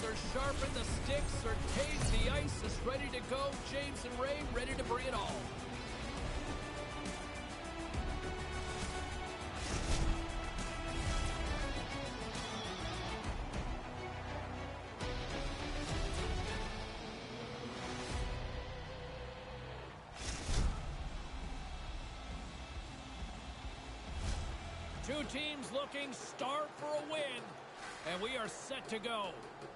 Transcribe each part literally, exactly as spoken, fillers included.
are sharpened, the sticks are tased, the ice is ready to go. James and Ray ready to bring it all. Two teams looking starved for a win, and we are set to go.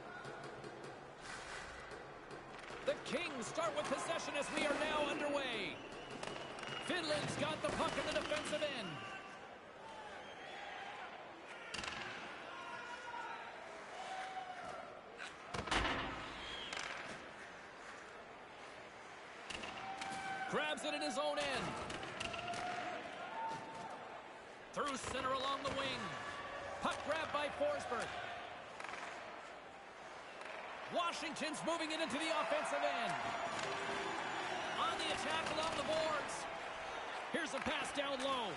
The Kings start with possession as we are now underway. Finland's got the puck in the defensive end. Grabs it in his own end. Through center along the wing. Puck grab by Forsberg. Washington's moving it into the offensive end. On the attack along the boards. Here's a pass down low.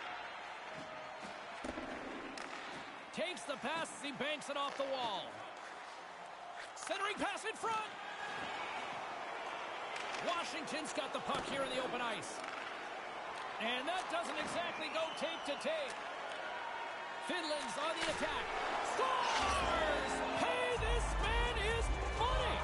Takes the pass as he banks it off the wall. Centering pass in front. Washington's got the puck here in the open ice. And that doesn't exactly go tape to tape. Finland's on the attack. Scores! Hey, this man is money!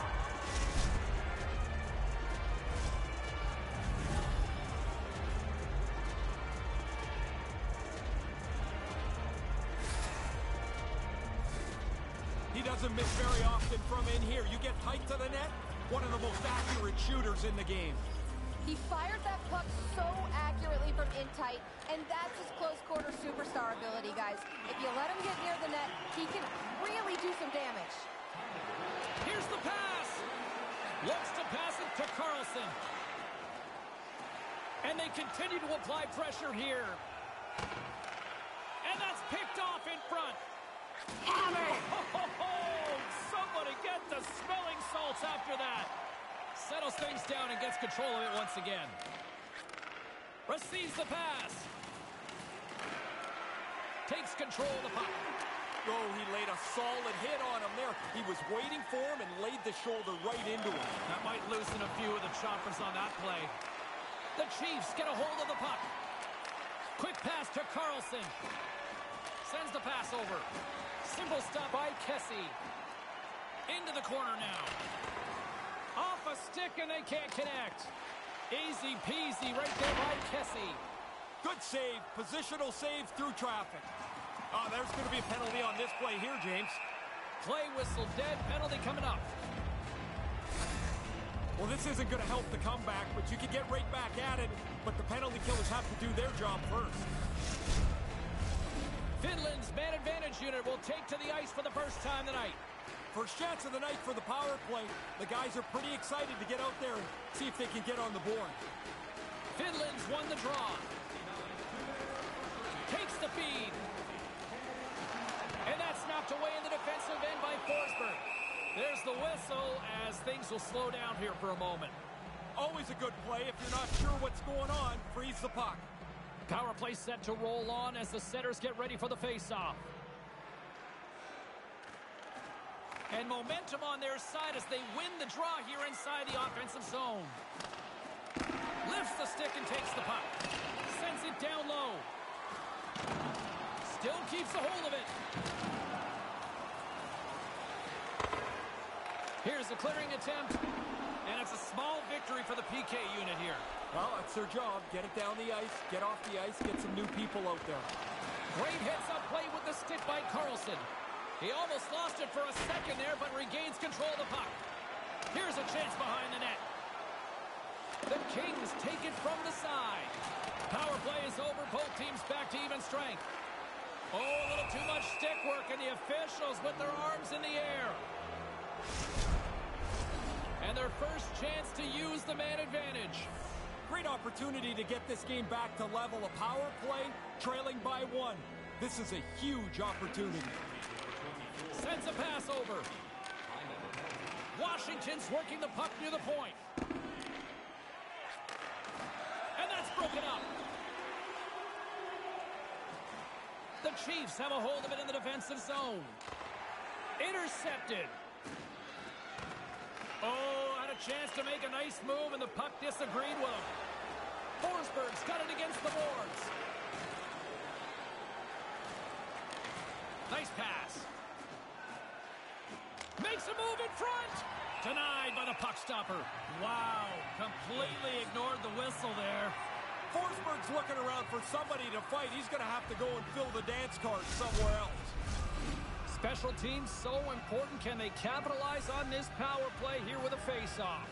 He doesn't miss very often from in here. You get tight to the net, one of the most accurate shooters in the game. He fired that puck so accurately from in tight, and that's his close-quarter superstar ability, guys. If you let him get near the net, he can really do some damage. Here's the pass. Looks to pass it to Carlson. And they continue to apply pressure here. And that's picked off in front. Hammer! Oh, oh, oh, somebody get the smelling salts after that. Settles things down and gets control of it once again. Receives the pass. Takes control of the puck. Oh, he laid a solid hit on him there. He was waiting for him and laid the shoulder right into him. That might loosen a few of the choppers on that play. The Chiefs get a hold of the puck. Quick pass to Carlson. Sends the pass over. Simple stop by Kessie. Into the corner now. Off a stick and they can't connect. Easy peasy right there by Kessie. Good save. Positional save through traffic. Oh, there's going to be a penalty on this play here, James. Play whistle dead. Penalty coming up. Well, this isn't going to help the comeback, but you can get right back at it. But the penalty killers have to do their job first. Finland's man advantage unit will take to the ice for the first time tonight. First chance of the night for the power play. The guys are pretty excited to get out there and see if they can get on the board. Finland's won the draw. Takes the feed. And that's knocked away in the defensive end by Forsberg. There's the whistle as things will slow down here for a moment. Always a good play. If you're not sure what's going on, freeze the puck. Power play set to roll on as the setters get ready for the face-off. And momentum on their side as they win the draw here inside the offensive zone. Lifts the stick and takes the puck. Sends it down low. Still keeps a hold of it. Here's a clearing attempt. And it's a small victory for the P K unit here. Well, that's their job. Get it down the ice, get off the ice, get some new people out there. Great heads-up play with the stick by Carlson. He almost lost it for a second there, but regains control of the puck. Here's a chance behind the net. The Kings take it from the side. Power play is over. Both teams back to even strength. Oh, a little too much stick work, and the officials with their arms in the air. And their first chance to use the man advantage. Great opportunity to get this game back to level. A power play, trailing by one. This is a huge opportunity. Sends a pass over. Washington's working the puck near the point. And that's broken up. The Chiefs have a hold of it in the defensive zone. Intercepted. Oh, had a chance to make a nice move, and the puck disagreed with him. Forsberg's got it against the boards. Nice pass. Makes a move in front. Denied by the puck stopper. Wow, completely ignored the whistle there. Forsberg's looking around for somebody to fight. He's going to have to go and fill the dance card somewhere else. Special teams so important. Can they capitalize on this power play here with a face-off?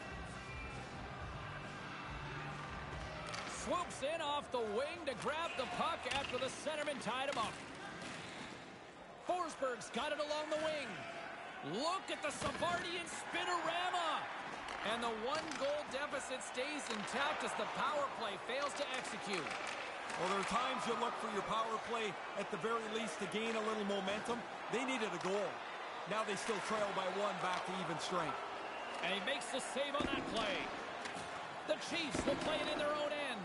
Swoops in off the wing to grab the puck after the centerman tied him up. Forsberg's got it along the wing. Look at the Savardian spinorama. And the one-goal deficit stays intact as the power play fails to execute. Well, there are times you look for your power play at the very least to gain a little momentum. They needed a goal. Now they still trail by one, back to even strength. And he makes the save on that play. The Chiefs will play it in their own end.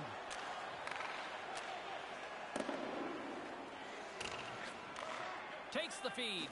Takes the feed.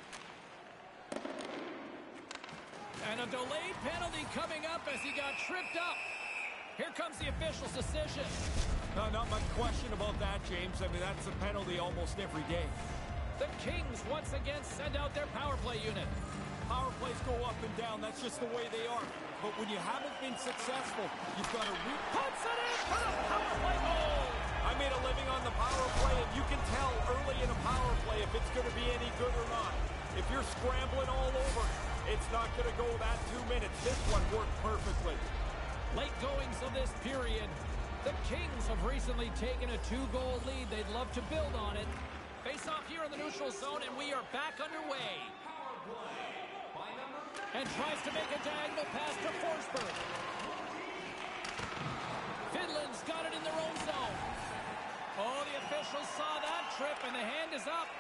And a delayed penalty coming up as he got tripped up. Here comes the official's decision. No, not much question about that, James. I mean, that's a penalty almost every day. The Kings once again send out their power play unit. Power plays go up and down. That's just the way they are. But when you haven't been successful, you've got to re... Puts it in for the power play goal! I made a living on the power play, and you can tell early in a power play if it's going to be any good or not. If you're scrambling all over, it's not going to go that two minutes. This one worked perfectly. Late goings of this period. The Kings have recently taken a two-goal lead. They'd love to build on it. Face off here in the neutral zone, and we are back underway. And tries to make a diagonal pass to Forsberg. Finland's got it in their own zone. Oh, the officials saw that trip, and the hand is up.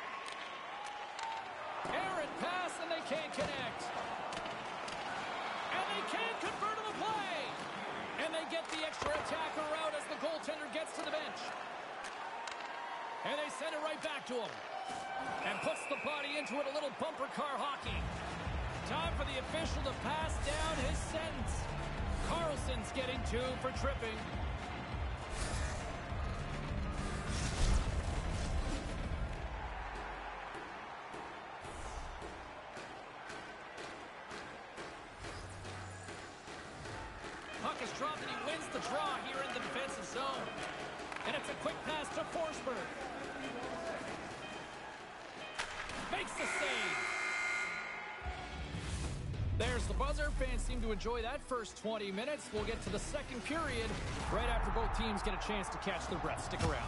Errant pass, and they can't connect. And they can't convert on the play. And they get the extra attacker out as the goaltender gets to the bench. And they send it right back to him. And puts the body into it, a little bumper car hockey. Time for the official to pass down his sentence. Carlson's getting two for tripping. Puck is dropped and he wins the draw here in the defensive zone. And it's a quick pass to Forsberg. Makes the save. There's the buzzer. Fans seem to enjoy that first twenty minutes. We'll get to the second period right after both teams get a chance to catch their breath. Stick around.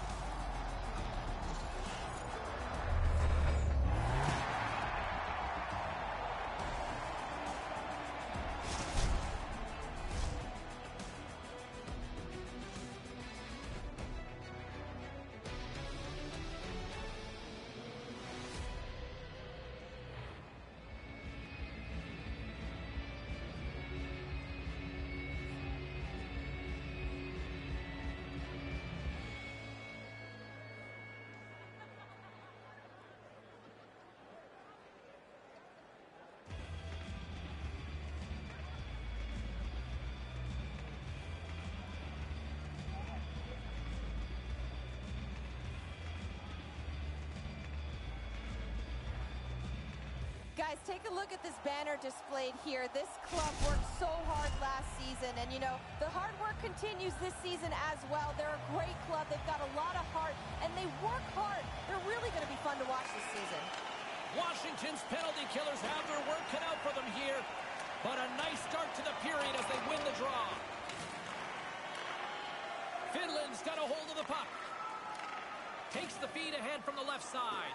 Guys, take a look at this banner displayed here. This club worked so hard last season, and you know, the hard work continues this season as well. They're a great club. They've got a lot of heart, and they work hard. They're really going to be fun to watch this season. Washington's penalty killers have their work cut out for them here, but a nice start to the period as they win the draw. Finland's got a hold of the puck. Takes the feed ahead from the left side.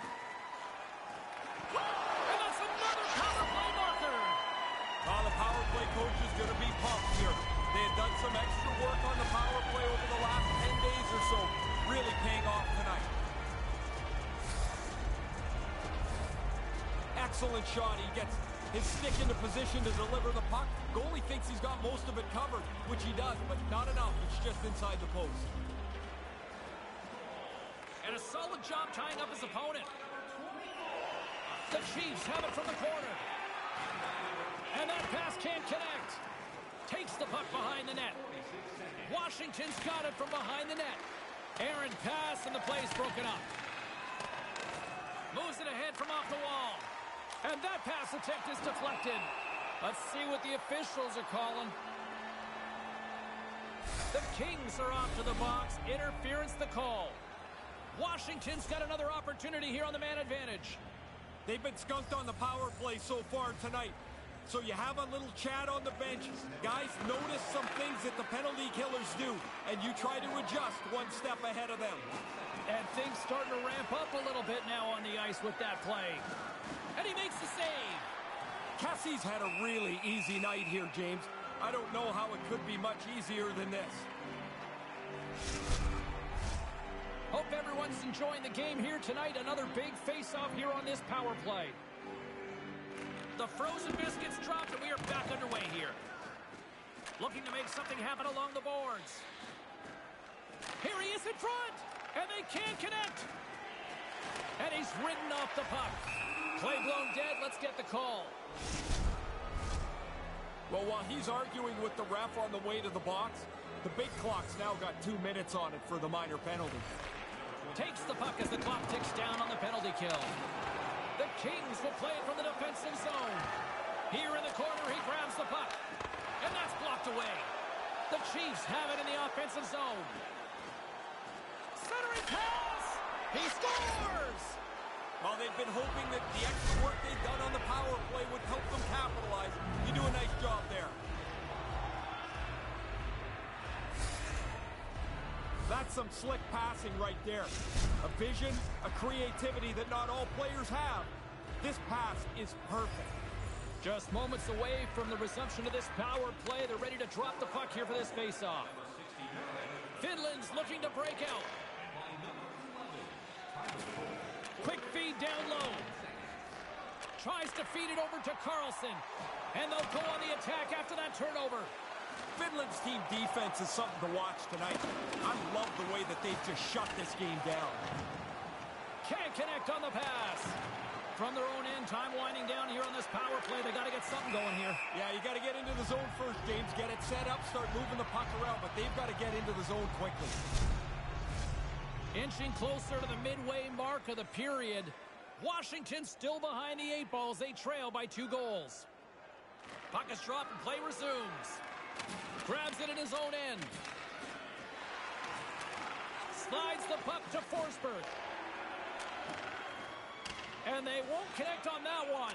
And that's another power play marker. Oh, the power play coach is going to be pumped here. They had done some extra work on the power play over the last ten days or so. Really paying off tonight. Excellent shot. He gets his stick into position to deliver the puck. Goalie thinks he's got most of it covered, which he does, but not enough. It's just inside the post. And a solid job tying up his opponent. The Chiefs have it from the corner. And that pass can't connect. Takes the puck behind the net. Washington's got it from behind the net. Errant pass, and the play's broken up. Moves it ahead from off the wall. And that pass attempt is deflected. Let's see what the officials are calling. The Kings are off to the box. Interference the call. Washington's got another opportunity here on the man advantage. They've been skunked on the power play so far tonight. So you have a little chat on the bench. Guys, notice some things that the penalty killers do, and you try to adjust one step ahead of them. And things starting to ramp up a little bit now on the ice with that play. And he makes the save. Cassie's had a really easy night here, James. I don't know how it could be much easier than this. Hope everyone's enjoying the game here tonight. Another big face-off here on this power play. The frozen biscuits dropped, and we are back underway here. Looking to make something happen along the boards. Here he is in front, and they can't connect. And he's ridden off the puck. Play blown dead. Let's get the call. Well, while he's arguing with the ref on the way to the box, the big clock's now got two minutes on it for the minor penalty. Takes the puck as the clock ticks down on the penalty kill. The Kings will play it from the defensive zone. Here in the corner, he grabs the puck. And that's blocked away. The Chiefs have it in the offensive zone. Centering pass! He scores! While they've been hoping that the extra work they've done on the power play would help them capitalize, you do a nice job there. That's some slick passing right there. A vision, a creativity that not all players have. This pass is perfect. Just moments away from the resumption of this power play. They're ready to drop the puck here for this faceoff. Finland's looking to break out. Quick feed down low. Tries to feed it over to Carlson. And they'll go on the attack after that turnover. Finland's team defense is something to watch tonight. I love the way that they've just shut this game down. Can't connect on the pass. From their own end, time winding down here on this power play. They got to get something going here. Yeah, you got to get into the zone first, James. Get it set up, start moving the puck around, but they've got to get into the zone quickly. Inching closer to the midway mark of the period. Washington still behind the eight balls. They trail by two goals. Puck is dropped and play resumes. Grabs it in his own end. Slides the puck to Forsberg. And they won't connect on that one.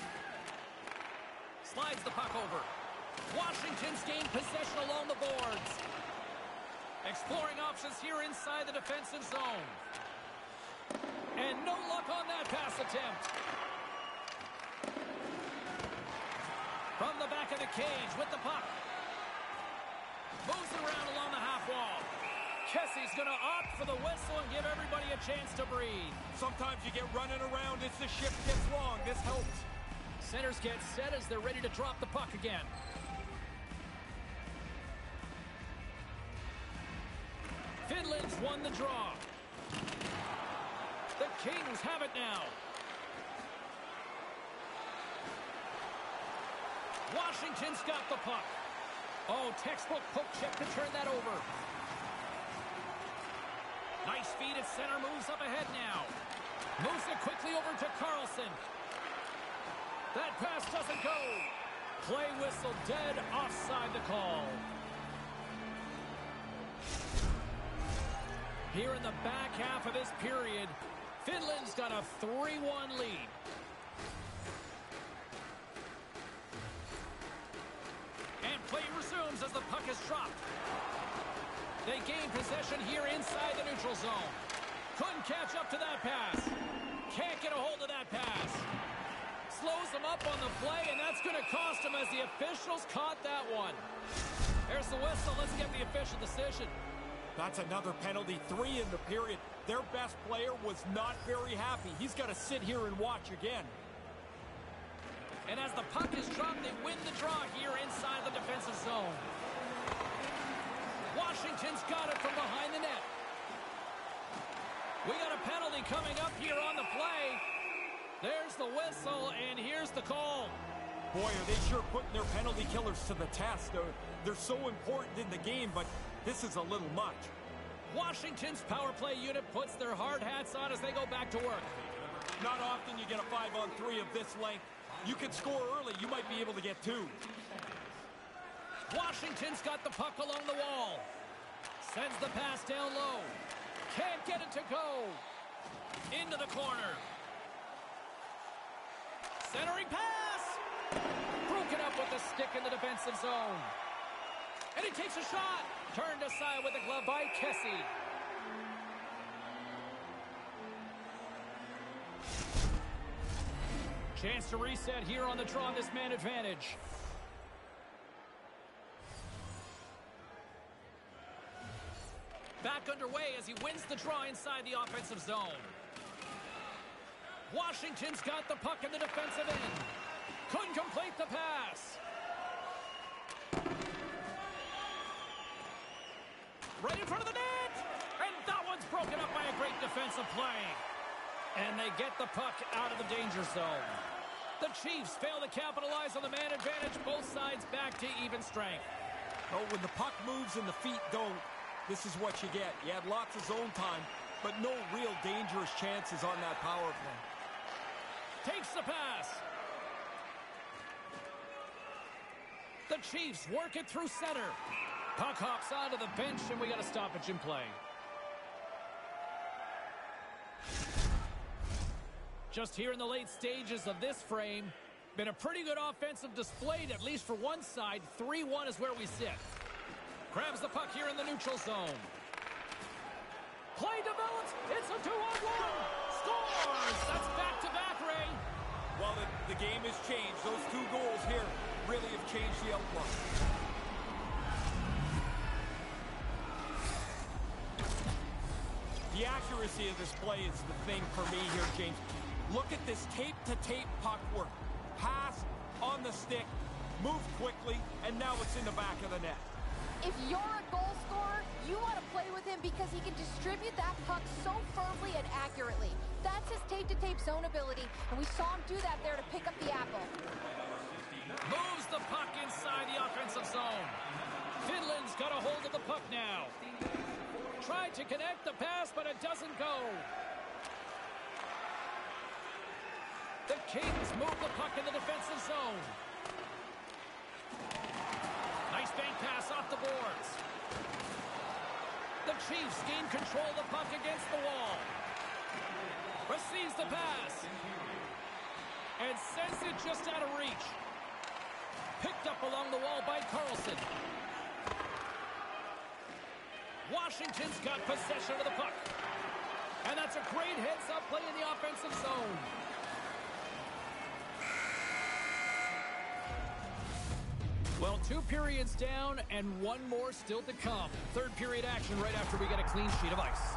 Slides the puck over. Washington's gained possession along the boards. Exploring options here inside the defensive zone. And no luck on that pass attempt. From the back of the cage with the puck. Moves it around along the half wall. Kessy's going to opt for the whistle and give everybody a chance to breathe. Sometimes you get running around as the shift gets long. This helps. Centers get set as they're ready to drop the puck again. Finland's won the draw. The Kings have it now. Washington's got the puck. Oh, textbook poke check to turn that over. Nice feed at center, moves up ahead now. Moves it quickly over to Carlson. That pass doesn't go. Play whistle dead, offside the call. Here in the back half of this period, Finland's got a three one lead. And play resumes as the puck is dropped. They gain possession here inside the neutral zone. Couldn't catch up to that pass. Can't get a hold of that pass. Slows them up on the play, and that's going to cost them as the officials caught that one. There's the whistle. Let's get the official decision. That's another penalty, three in the period. Their best player was not very happy. He's got to sit here and watch again. And as the puck is dropped, they win the draw here inside the defensive zone. Washington's got it from behind the net. We got a penalty coming up here on the play. There's the whistle, and here's the call. Boy, are they sure putting their penalty killers to the test. They're, they're so important in the game, but this is a little much. Washington's power play unit puts their hard hats on as they go back to work. Not often you get a five on three of this length. You can score early. You might be able to get two. Washington's got the puck along the wall. Sends the pass down low. Can't get it to go. Into the corner. Centering pass. Broken up with the stick in the defensive zone. And he takes a shot. Turned aside with the glove by Kessie. Chance to reset here on the draw, this man advantage. Back underway as he wins the draw inside the offensive zone. Washington's got the puck in the defensive end. Couldn't complete the pass. Right in front of the net. And that one's broken up by a great defensive play. And they get the puck out of the danger zone. The Chiefs fail to capitalize on the man advantage. Both sides back to even strength. Oh, when the puck moves and the feet don't, this is what you get. You had lots of zone time, but no real dangerous chances on that power play. Takes the pass. The Chiefs work it through center. Puck hops onto the bench, and we got a stoppage in play. Just here in the late stages of this frame, been a pretty good offensive display, at least for one side. three one is where we sit. Grabs the puck here in the neutral zone. Play develops. It's a two on one. Scores! That's back-to-back, Ray. Well, the, the game has changed. Those two goals here really have changed the outlook. The accuracy of this play is the thing for me here, James. Look at this tape-to-tape puck work. Pass on the stick, move quickly, and now it's in the back of the net. If you're a goal scorer, you want to play with him because he can distribute that puck so firmly and accurately. That's his tape-to-tape zone ability, and we saw him do that there to pick up the apple. Moves the puck inside the offensive zone. Finland's got a hold of the puck now. Tried to connect the pass, but it doesn't go. The Kings move the puck in the defensive zone. Nice bank pass off the boards. The Chiefs gain control of the puck against the wall. Receives the pass. And sends it just out of reach. Picked up along the wall by Carlson. Washington's got possession of the puck. And that's a great heads-up play in the offensive zone. Well, two periods down and one more still to come. Third period action right after we get a clean sheet of ice.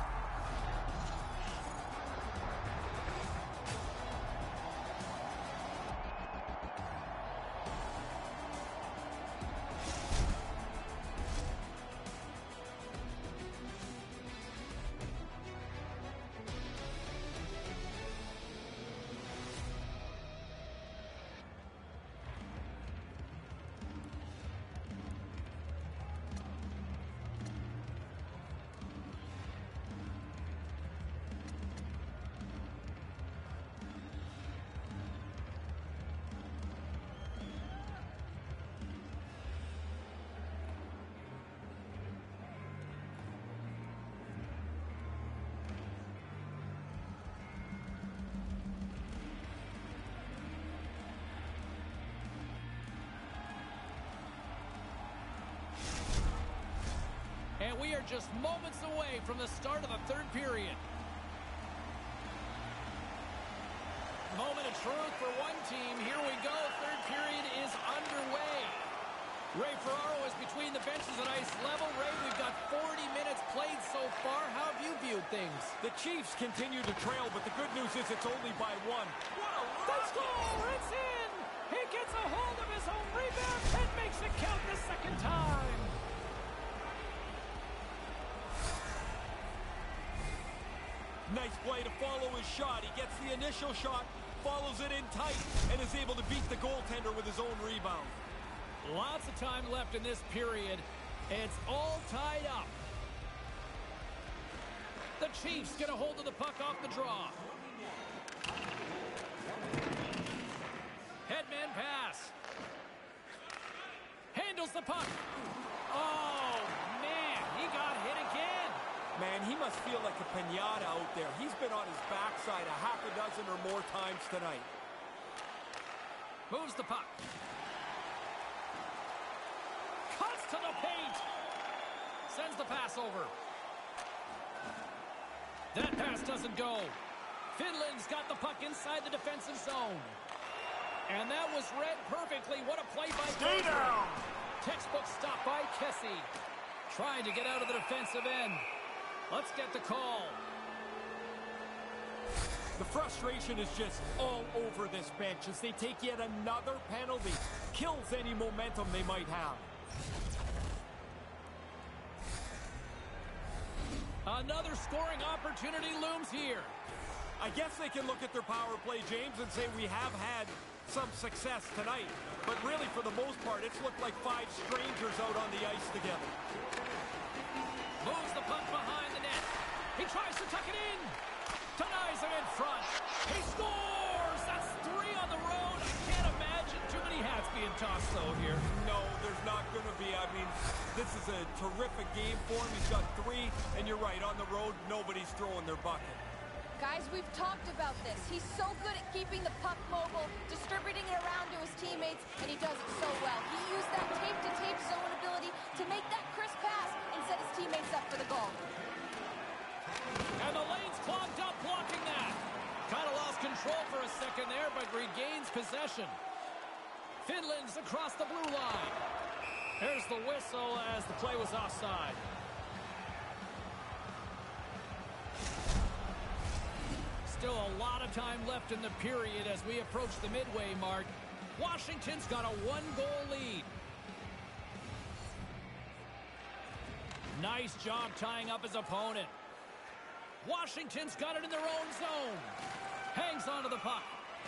And we are just moments away from the start of the third period. Moment of truth for one team. Here we go. Third period is underway. Ray Ferraro is between the benches at ice level. Ray, we've got forty minutes played so far. How have you viewed things? The Chiefs continue to trail, but the good news is it's only by one. The score! It's in! He gets a hold of his own rebound and makes it count the second time. Nice play to follow his shot. He gets the initial shot, follows it in tight and is able to beat the goaltender with his own rebound. Lots of time left in this period. It's all tied up. The Chiefs get a hold of the puck off the draw. Headman pass. Handles the puck. Oh, man, he got hit again. Man, he must feel like a piñata out there. He's been on his backside a half a dozen or more times tonight. Moves the puck. Cuts to the paint. Sends the pass over. That pass doesn't go. Finland's got the puck inside the defensive zone. And that was read perfectly. What a play by Stay down! Textbook stop by Kessie. Trying to get out of the defensive end. Let's get the call. The frustration is just all over this bench as they take yet another penalty. Kills any momentum they might have. Another scoring opportunity looms here. I guess they can look at their power play, James, and say we have had some success tonight. But really, for the most part, it's looked like five strangers out on the ice together. Moves the puck behind the net. He tries to tuck it in. Denies it in front. He scores! That's three on the road. I can't imagine too many hats being tossed, though, here. No, there's not going to be. I mean, this is a terrific game for him. He's got three, and you're right, on the road, nobody's throwing their bucket. Guys, we've talked about this. He's so good at keeping the puck mobile, distributing it around to his teammates, and he does it so well. He used that tape-to-tape zone ability to make that crisp pass and set his teammates up for the goal. And the lane's clogged up blocking that. Kind of lost control for a second there, but regains possession. Finland's across the blue line. There's the whistle as the play was offside. Still a lot of time left in the period as we approach the midway mark. Washington's got a one-goal lead. Nice job tying up his opponent. Washington's got it in their own zone. Hangs onto the puck.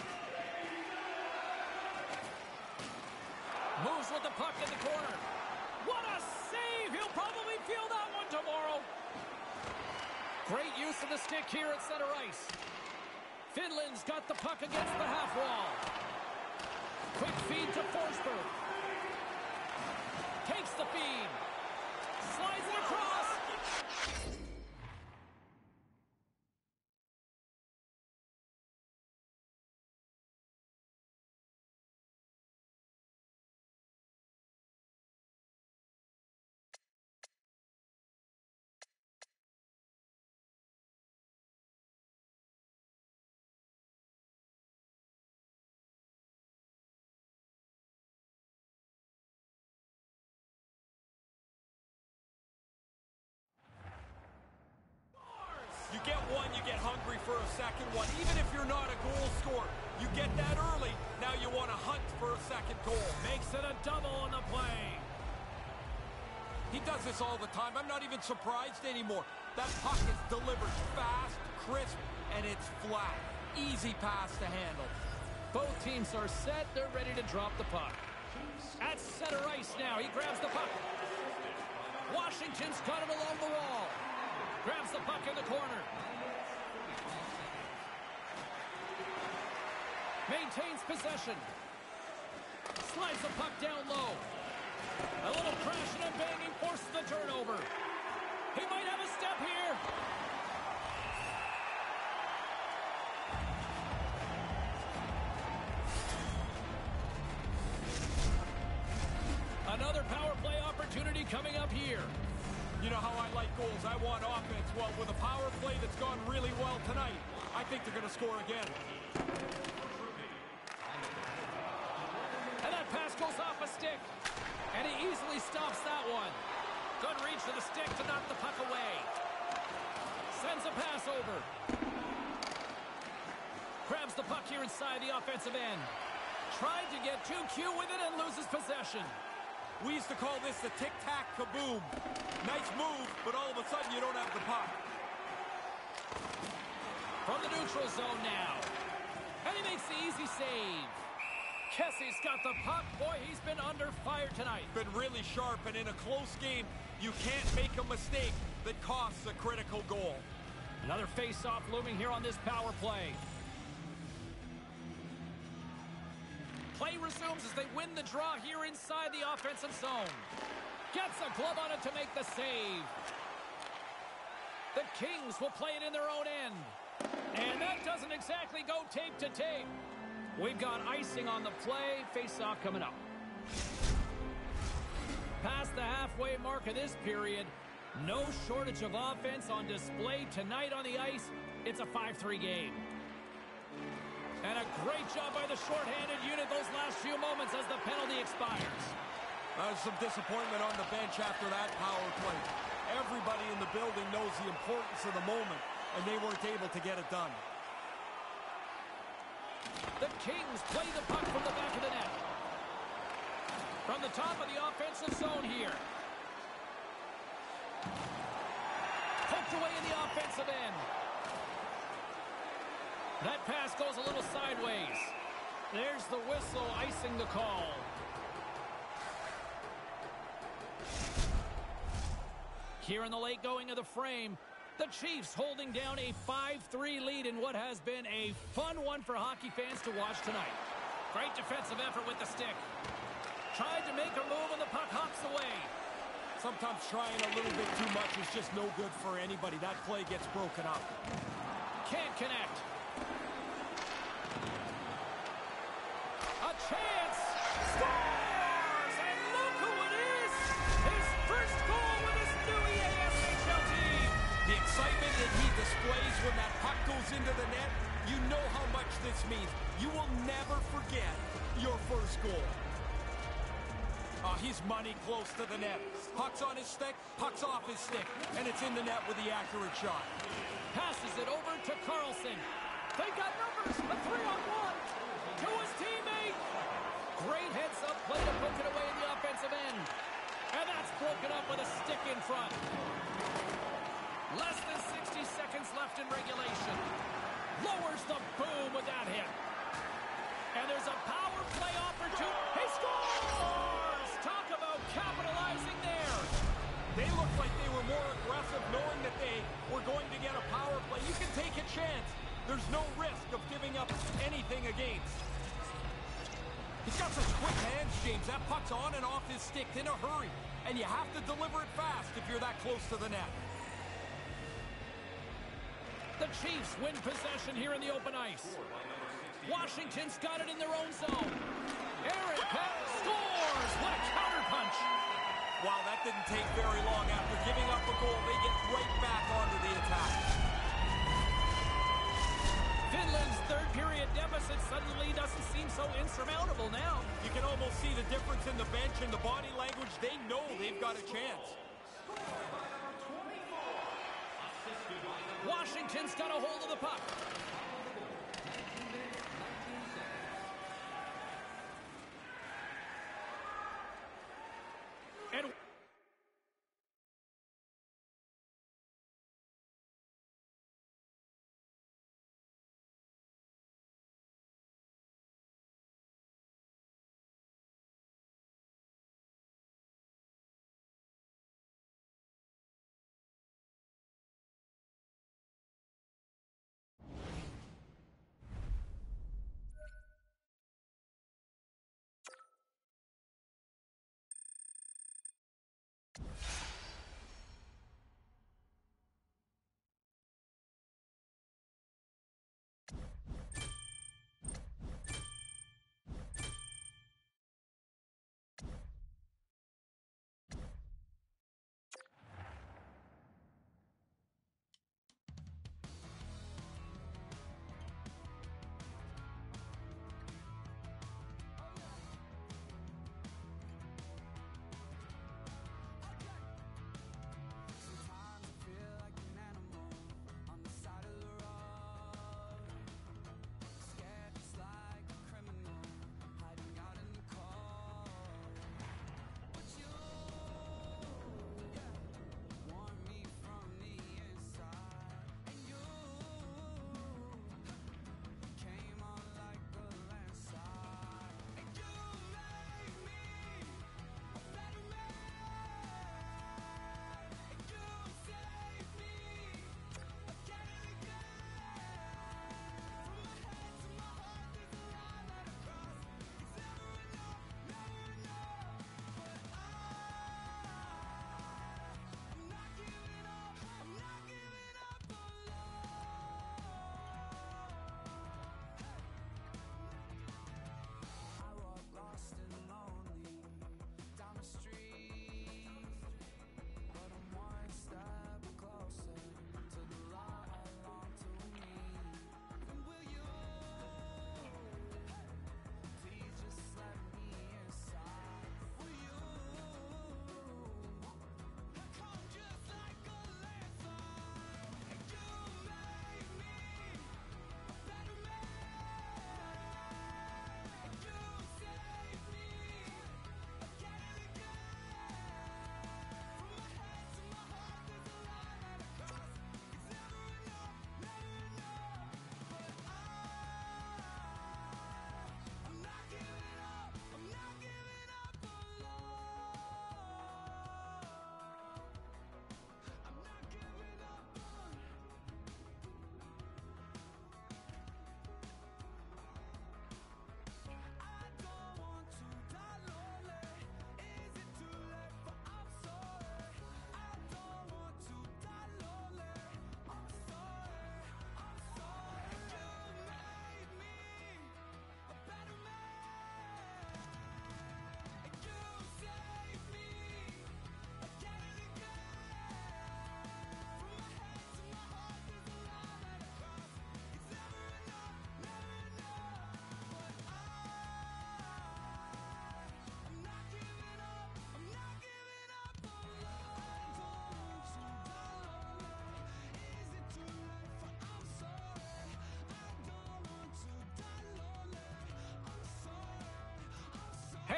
Moves with the puck in the corner. What a save! He'll probably feel that one tomorrow. Great use of the stick here at center ice. Finland's got the puck against the half wall. Quick feed to Forsberg. Takes the feed. Slides it across. You get one, you get hungry for a second one. Even if you're not a goal scorer, you get that early. Now you want to hunt for a second goal. Makes it a double on the play. He does this all the time. I'm not even surprised anymore. That puck is delivered fast, crisp, and it's flat. Easy pass to handle. Both teams are set. They're ready to drop the puck. At center ice now. He grabs the puck. Washington's got it along the wall. Grabs the puck in the corner. Maintains possession. Slides the puck down low. A little crashing and banging forces the turnover. He might have a step here. Another power play opportunity coming up here. You know how I like goals. I want offense. Well, with a power play that's gone really well tonight, I think they're going to score again. And that pass goes off a stick. And he easily stops that one. Good reach to the stick to knock the puck away. Sends a pass over. Grabs the puck here inside the offensive end. Tried to get too cute with it and loses possession. We used to call this the tic-tac kaboom. Nice move, but all of a sudden you don't have the puck. From the neutral zone now. And he makes the easy save. Kessie's got the puck. Boy, he's been under fire tonight. Been really sharp, and in a close game, you can't make a mistake that costs a critical goal. Another face-off looming here on this power play. Play resumes as they win the draw here inside the offensive zone. Gets a glove on it to make the save. The Kings will play it in their own end. And that doesn't exactly go tape to tape. We've got icing on the play. Face-off coming up. Past the halfway mark of this period. No shortage of offense on display tonight on the ice. It's a five three game. And a great job by the shorthanded unit those last few moments as the penalty expires. There's some disappointment on the bench after that power play. Everybody in the building knows the importance of the moment, and they weren't able to get it done. The Kings play the puck from the back of the net. From the top of the offensive zone here. Poked away in the offensive end. That pass goes a little sideways. There's the whistle, icing the call. Here in the late going of the frame, the Chiefs holding down a five three lead in what has been a fun one for hockey fans to watch tonight. Great defensive effort with the stick. Tried to make a move and the puck hops away. Sometimes trying a little bit too much is just no good for anybody. That play gets broken up. Can't connect. A chance! Scores! And look who it is! His first goal with his new E A S H L team! The excitement that he displays when that puck goes into the net, you know how much this means. You will never forget your first goal. Uh, he's money close to the net. Puck's on his stick, puck's off his stick, and it's in the net with the accurate shot. Passes it over to Carlson. They got numbers, a three-on-one to his teammate. Great heads-up play to poke it away in the offensive end. And that's broken up with a stick in front. Less than sixty seconds left in regulation. Lowers the boom with that hit. And there's a power play opportunity. He scores! Talk about capitalizing there. They looked like they were more aggressive knowing that they were going to get a power play. You can take a chance. There's no risk of giving up anything against. He's got such quick hands, James. That puck's on and off his stick in a hurry. And you have to deliver it fast if you're that close to the net. The Chiefs win possession here in the open ice. Washington's got it in their own zone. Aaron Peck scores! What a counterpunch! Wow, that didn't take very long. After giving up a goal, they get right back onto the attack. Finland's third period deficit suddenly doesn't seem so insurmountable now. You can almost see the difference in the bench and the body language. They know they've got a chance. Washington's got a hold of the puck. And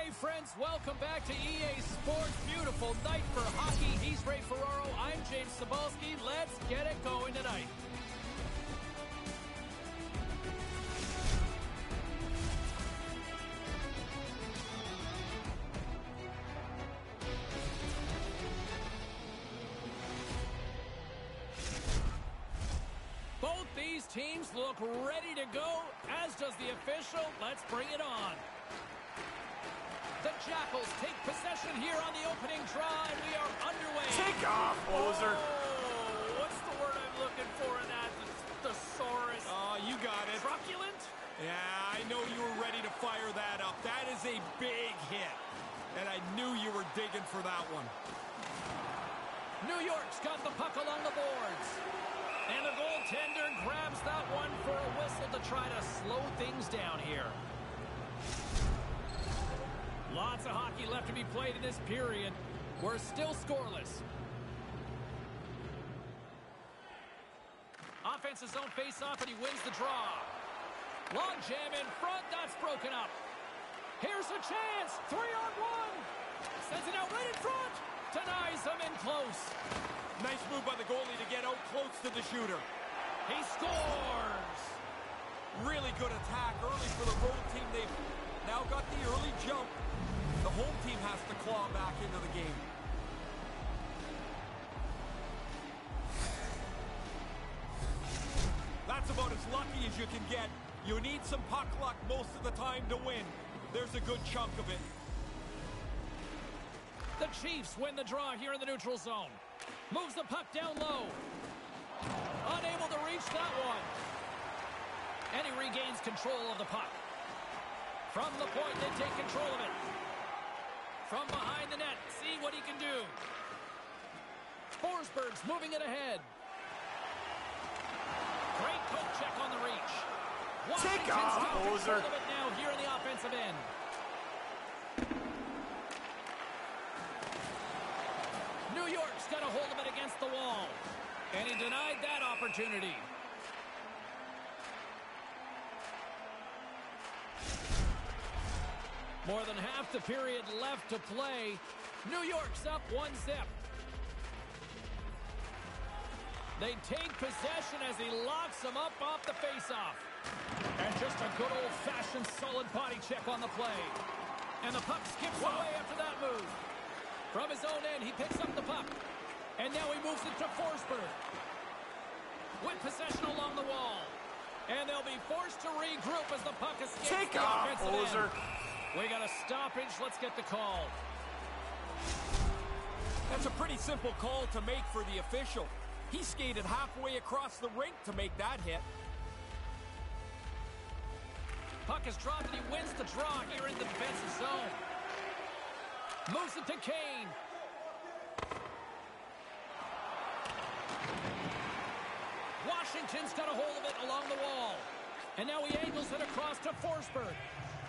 Hey friends, welcome back to E A Sports. Beautiful night for hockey. He's Ray Ferraro. I'm James Cebulski. Let's get it going tonight. Both these teams look ready to go, as does the official. Let's bring it on. The Jackals take possession here on the opening draw, and we are underway. Take off, Hoser. Oh, what's the word I'm looking for in that? Thesaurus. Oh, you got it. Truculent? Yeah, I know you were ready to fire that up. That is a big hit. And I knew you were digging for that one. New York's got the puck along the boards. And the goaltender grabs that one for a whistle to try to slow things down here. Lots of hockey left to be played in this period. We're still scoreless. Offensive zone face-off, and he wins the draw. Long jam in front. That's broken up. Here's a chance. Three on one. Sends it out right in front. Denies him in close. Nice move by the goalie to get out close to the shooter. He scores. Really good attack early for the road team. They've now got the early jump. The home team has to claw back into the game. That's about as lucky as you can get. You need some puck luck most of the time to win. There's a good chunk of it. The Chiefs win the draw here in the neutral zone. Moves the puck down low. Unable to reach that one. And he regains control of the puck. From the point, they take control of it. From behind the net, see what he can do. Forsberg's moving it ahead. Great poke check on the reach. Take off, Hoser. Of it now here in the offensive end. New York's got a hold of it against the wall. And he denied that opportunity. More than half the period left to play. New York's up one zip. They take possession as he locks them up off the faceoff. And just a good old-fashioned solid body check on the play. And the puck skips away after that move. From his own end, he picks up the puck. And now he moves it to Forsberg. With possession along the wall. And they'll be forced to regroup as the puck escapes Take the off, offensive Hoser. end. We got a stoppage. Let's get the call. That's a pretty simple call to make for the official. He skated halfway across the rink to make that hit. Puck is dropped and he wins the draw here in the defensive zone. Moves it to Kane. Washington's got a hold of it along the wall. And now he angles it across to Forsberg.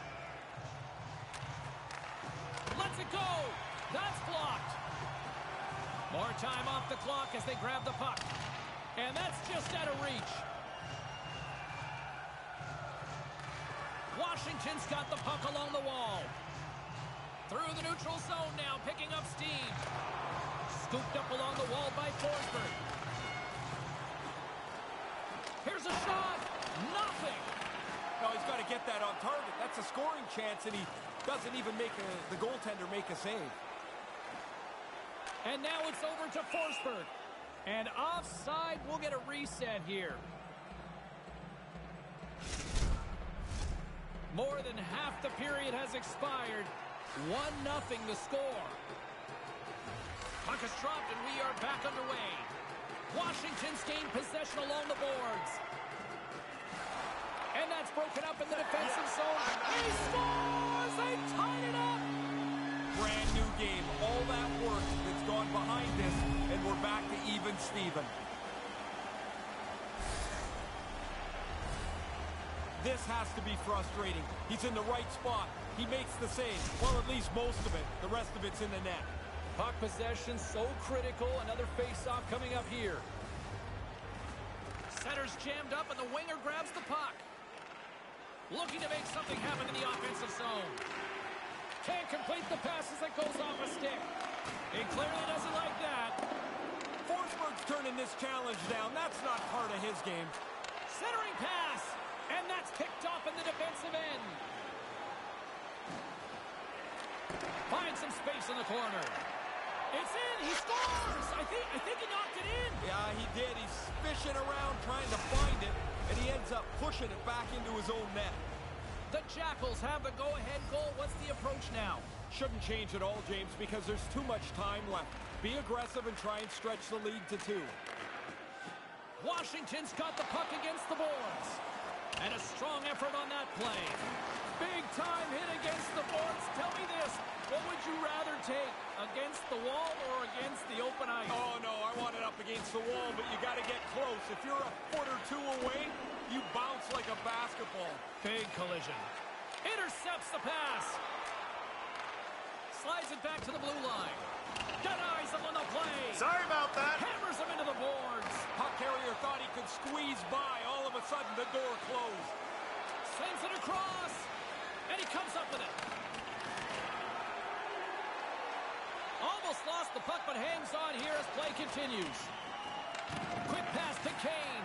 Lets it go. That's blocked. More time off the clock as they grab the puck. And that's just out of reach. Washington's got the puck along the wall. Through the neutral zone now, picking up steam. Scooped up along the wall by Forsberg. Here's a shot. Nothing. No, he's got to get that on target. That's a scoring chance, and he doesn't even make a, the goaltender make a save. And now it's over to Forsberg. And offside, we'll get a reset here. More than half the period has expired. one nothing the score. Puck is dropped and we are back underway. Washington's gained possession along the boards. And that's broken up in the defensive zone. He scores! They tied it up! Brand new game. All that work that's gone behind this, and we're back to even Steven. This has to be frustrating. He's in the right spot. He makes the save. Well, at least most of it. The rest of it's in the net. Puck possession so critical. Another face-off coming up here. Center's jammed up and the winger grabs the puck. Looking to make something happen in the offensive zone. Can't complete the pass as it goes off a stick. He clearly doesn't like that. Forsberg's turning this challenge down. That's not part of his game. Centering pass. And that's picked off in the defensive end. Finds some space in the corner. It's in. He scores. I think, I think he knocked it in. Yeah, he did. He's fishing around trying to find it, and he ends up pushing it back into his own net. The Jackals have the go-ahead goal. What's the approach now? Shouldn't change at all, James, because there's too much time left. Be aggressive and try and stretch the lead to two. Washington's got the puck against the boards. And a strong effort on that play. Big time hit against the boards. Tell me this, what would you rather take? Against the wall or against the open ice? Oh, no, I want it up against the wall, but you got to get close. If you're a foot or two away, you bounce like a basketball. Big collision. Intercepts the pass. Slides it back to the blue line. Denies him on the play. Sorry about that. Hammers him into the boards. Puck carrier thought he could squeeze by. All of a sudden, the door closed. Sends it across. And he comes up with it. Almost lost the puck, but hangs on here as play continues. Quick pass to Kane.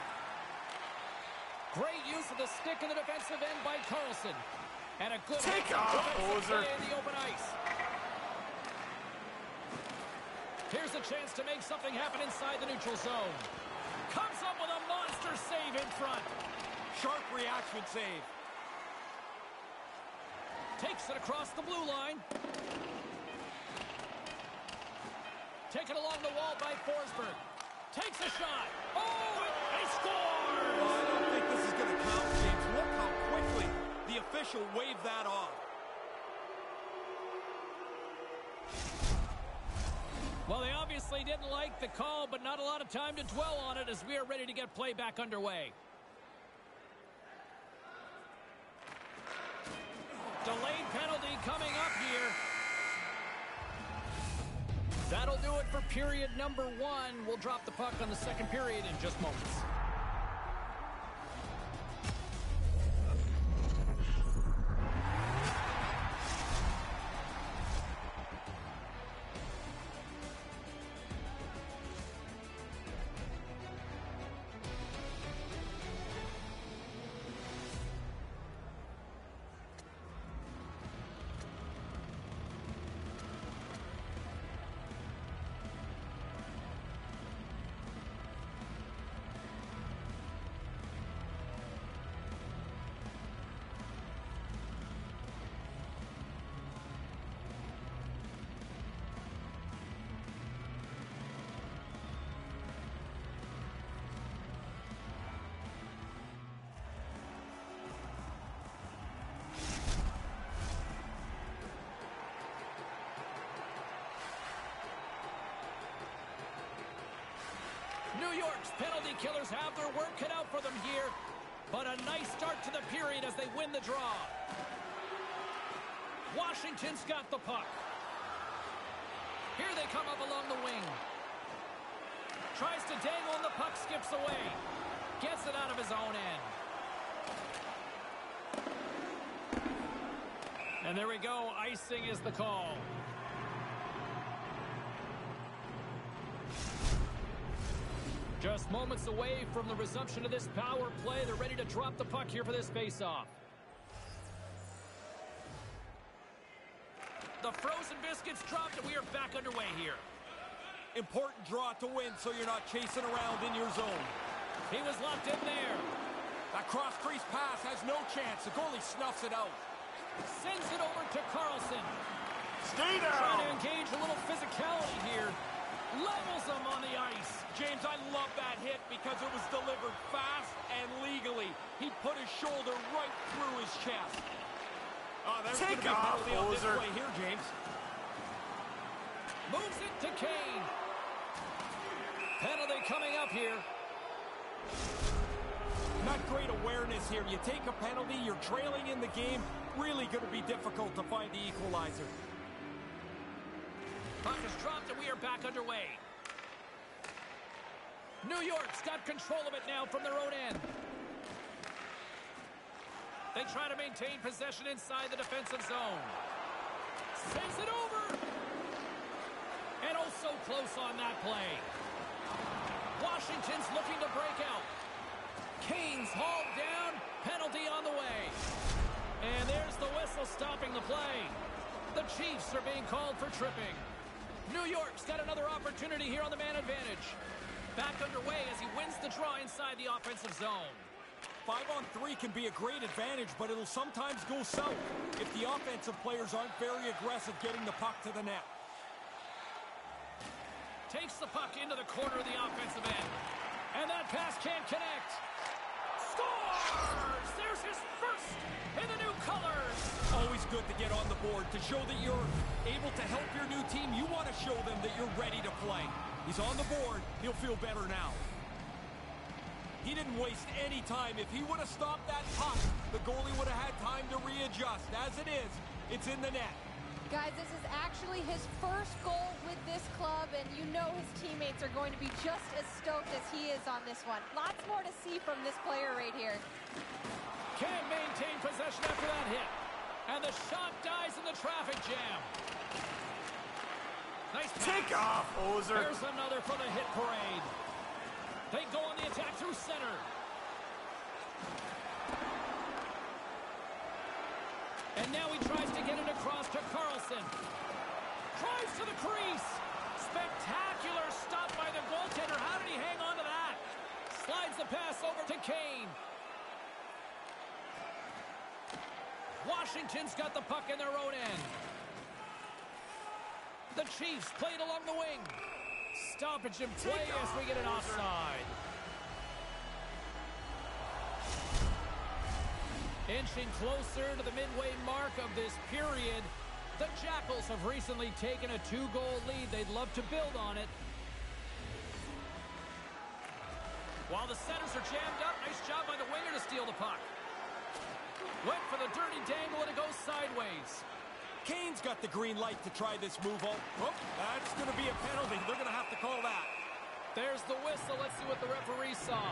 Great use of the stick in the defensive end by Carlson. And a good Take off, Ozer. play in the open ice. Here's a chance to make something happen inside the neutral zone. Comes up with a monster save in front. Sharp reaction save. Takes it across the blue line. Taken along the wall by Forsberg. Takes a shot. Oh, and he scores! Oh, I don't think this is going to count, James. Look how quickly the official waved that off. Well, they obviously didn't like the call, but not a lot of time to dwell on it as we are ready to get play back underway. Delayed penalty coming up here. That'll do it for period number one. We'll drop the puck on the second period in just moments. New York's penalty killers have their work cut out for them here, but a nice start to the period as they win the draw. Washington's got the puck. Here they come up along the wing. Tries to dangle and the puck skips away. Gets it out of his own end. And there we go. Icing is the call. Just moments away from the resumption of this power play. They're ready to drop the puck here for this face-off. The frozen biscuits dropped and we are back underway here. Important draw to win so you're not chasing around in your zone. He was locked in there. That cross-crease pass has no chance. The goalie snuffs it out. Sends it over to Carlson. Stay Trying down. to engage a little physicality here. Levels him on the ice. James, I love that hit because it was delivered fast and legally. He put his shoulder right through his chest. Oh, there's going to be a off, penalty on this Ozer. play here, James. Moves it to Kane. Penalty coming up here. Not great awareness here. You take a penalty, you're trailing in the game. Really going to be difficult to find the equalizer. Puck is dropped and we are back underway. New York's got control of it now from their own end. They try to maintain possession inside the defensive zone. Sends it over. And oh, so close on that play. Washington's looking to break out. Canes hauled down. Penalty on the way. And there's the whistle stopping the play. The Chiefs are being called for tripping. New York's got another opportunity here on the man advantage. Back underway as he wins the draw inside the offensive zone. Five on three can be a great advantage, but it'll sometimes go south if the offensive players aren't very aggressive getting the puck to the net. Takes the puck into the corner of the offensive end. And that pass can't connect. Scores! There's his first in the new colors. Always good to get on the board. To show that you're able to help your new team, you want to show them that you're ready to play. He's on the board. He'll feel better now. He didn't waste any time. If he would have stopped that puck, the goalie would have had time to readjust. As it is, it's in the net. Guys, this is actually his first goal with this club, and you know his teammates are going to be just as stoked as he is on this one. Lots more to see from this player right here. Can't maintain possession after that hit. And the shot dies in the traffic jam. Nice pass. Take off, Ozer. There's another for the hit parade. They go on the attack through center. And now he tries to get it across to Carlson. Drives to the crease. Spectacular stop by the goaltender. How did he hang on to that? Slides the pass over to Kane. Washington's got the puck in their own end. The Chiefs played along the wing. Stoppage in play as we get an offside. Inching closer to the midway mark of this period. The Jackals have recently taken a two-goal lead. They'd love to build on it. While the centers are jammed up, nice job by the winger to steal the puck. Went for the dirty dangle and it goes sideways. Kane's got the green light to try this move. Oh, oh that's going to be a penalty. They're going to have to call that. There's the whistle. Let's see what the referee saw.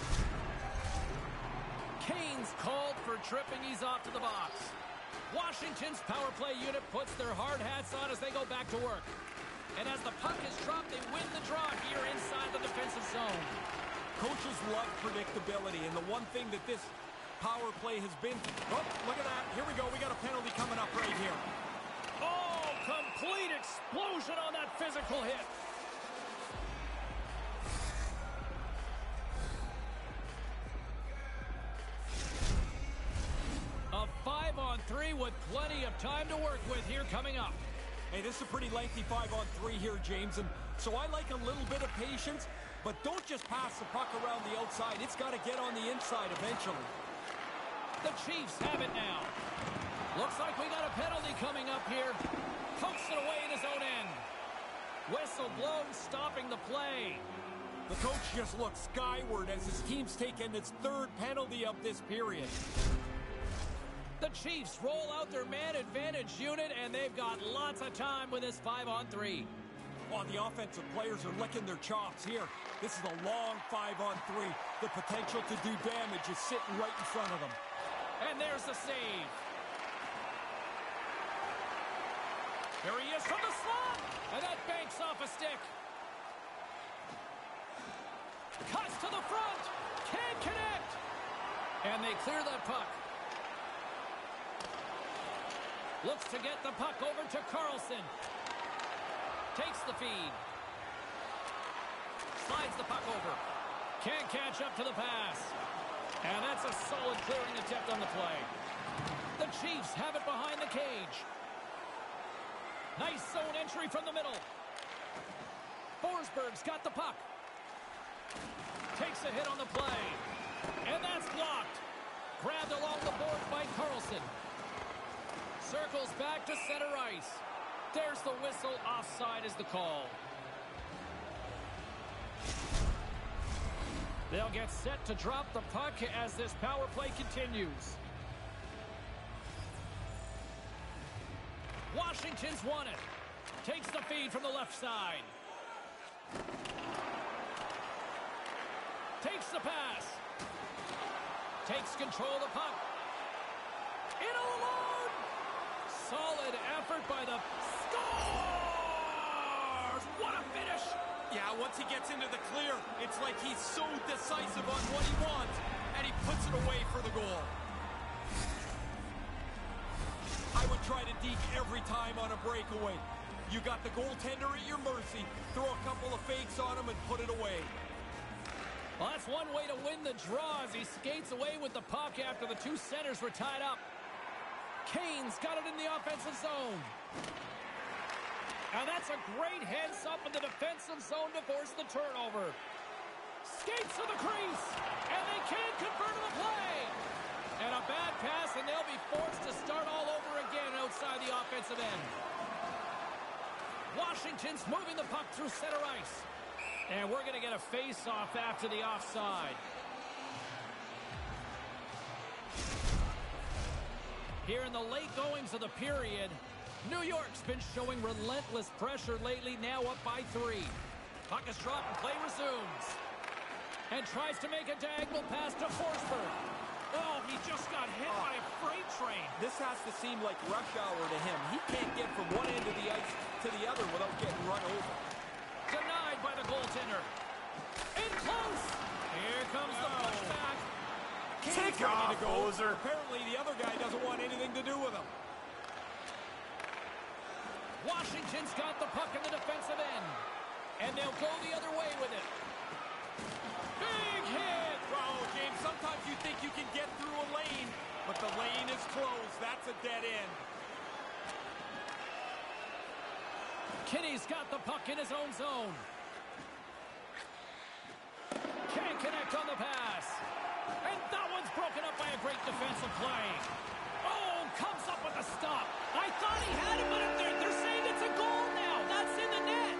Kane's called for tripping. He's off to the box. Washington's power play unit puts their hard hats on as they go back to work. And as the puck is dropped, they win the draw here inside the defensive zone. Coaches love predictability, and the one thing that this power play has been... Oh, look at that. Here we go. We got a penalty coming up right here. Oh, complete explosion on that physical hit. A five on three with plenty of time to work with here coming up. Hey, this is a pretty lengthy five on three here, James, and so I like a little bit of patience, but don't just pass the puck around the outside. It's got to get on the inside eventually. The Chiefs have it now. Looks like we got a penalty coming up here. Pokes it away in his own end. Whistle blown, stopping the play. The coach just looks skyward as his team's taken its third penalty of this period. The Chiefs roll out their man advantage unit, and they've got lots of time with this five on three. While the offensive players are licking their chops here, this is a long five on three. The potential to do damage is sitting right in front of them. And there's the save. Here he is from the slot, and that banks off a stick. Cuts to the front, can't connect. And they clear that puck. Looks to get the puck over to Carlson. Takes the feed. Slides the puck over. Can't catch up to the pass. And that's a solid clearing attempt on the play. The Chiefs have it behind the cage. Nice zone entry from the middle. Forsberg's got the puck. Takes a hit on the play. And that's blocked. Grabbed along the board by Carlson. Circles back to center ice. There's the whistle. Offside is the call. They'll get set to drop the puck as this power play continues. Washington's won it. Takes the feed from the left side. Takes the pass. Takes control of the puck. In alone. Solid effort by the... Scores! What a finish! Yeah, once he gets into the clear, it's like he's so decisive on what he wants, and he puts it away for the goal. I would try to deke every time on a breakaway. You got the goaltender at your mercy. Throw a couple of fakes on him and put it away. Well, that's one way to win the draw as he skates away with the puck after the two centers were tied up. Kane's got it in the offensive zone. And that's a great heads-up in the defensive zone to force the turnover. Skates to the crease, and they can't convert to the play. And a bad pass, and they'll be forced to start all over again outside the offensive end. Washington's moving the puck through center ice. And we're going to get a face-off after the offside. Here in the late goings of the period, New York's been showing relentless pressure lately, now up by three. Puck is dropped and play resumes. And tries to make a diagonal pass to Forsberg. Oh, he just got hit by a freight train. This has to seem like rush hour to him. He can't get from one end of the ice to the other without getting run over. Denied by the goaltender. In close. Here comes the pushback. Take off, Ozer. Apparently the other guy doesn't want anything to do with him. Washington's got the puck in the defensive end. And they'll go the other way with it. Big hit. Wow, James, sometimes you think you can get through a lane, but the lane is closed. That's a dead end. Kinney's got the puck in his own zone. Can't connect on the pass. And that one's broken up by a great defensive play. Oh, comes up with a stop. I thought he had it, but they're, they're saying it's a goal now. That's in the net.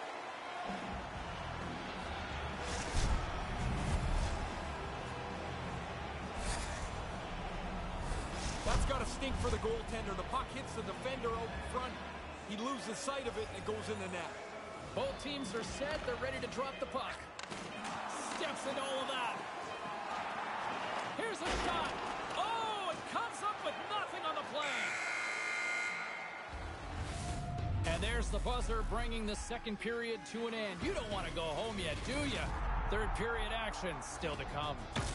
That's got to stink for the goaltender. The puck hits the defender out in front. He loses sight of it, and it goes in the net. Both teams are set. They're ready to drop the puck. Steps into all of that. Here's a shot. Oh, it comes up with nothing on the play. And there's the buzzer bringing the second period to an end. You don't want to go home yet, do you? Third period action still to come.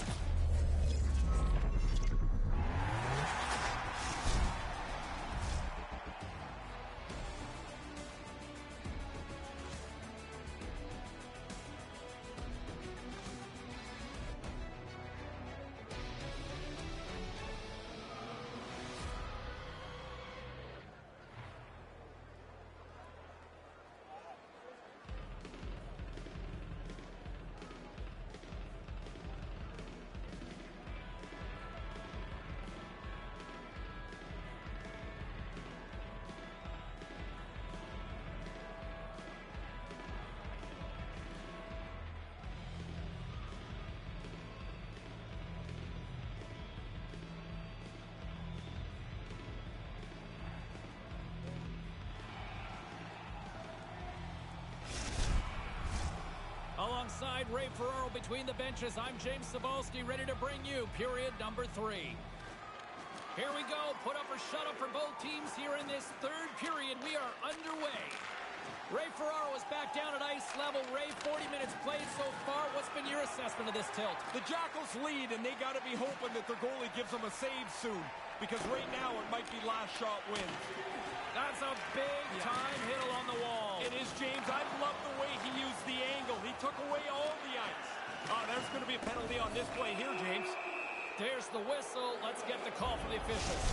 Alongside Ray Ferraro between the benches, I'm James Cybulski, ready to bring you period number three. Here we go. Put up or shut up for both teams here in this third period. We are underway. Ray Ferraro is back down at ice level. Ray, forty minutes played so far. What's been your assessment of this tilt? The Jackals lead, and they got to be hoping that their goalie gives them a save soon, because right now it might be last shot wins. That's a big-time yeah. hit along the wall. It is, James. I love the way he used the angle. He took away all the ice. Oh, there's going to be a penalty on this play here, James. There's the whistle. Let's get the call from the officials.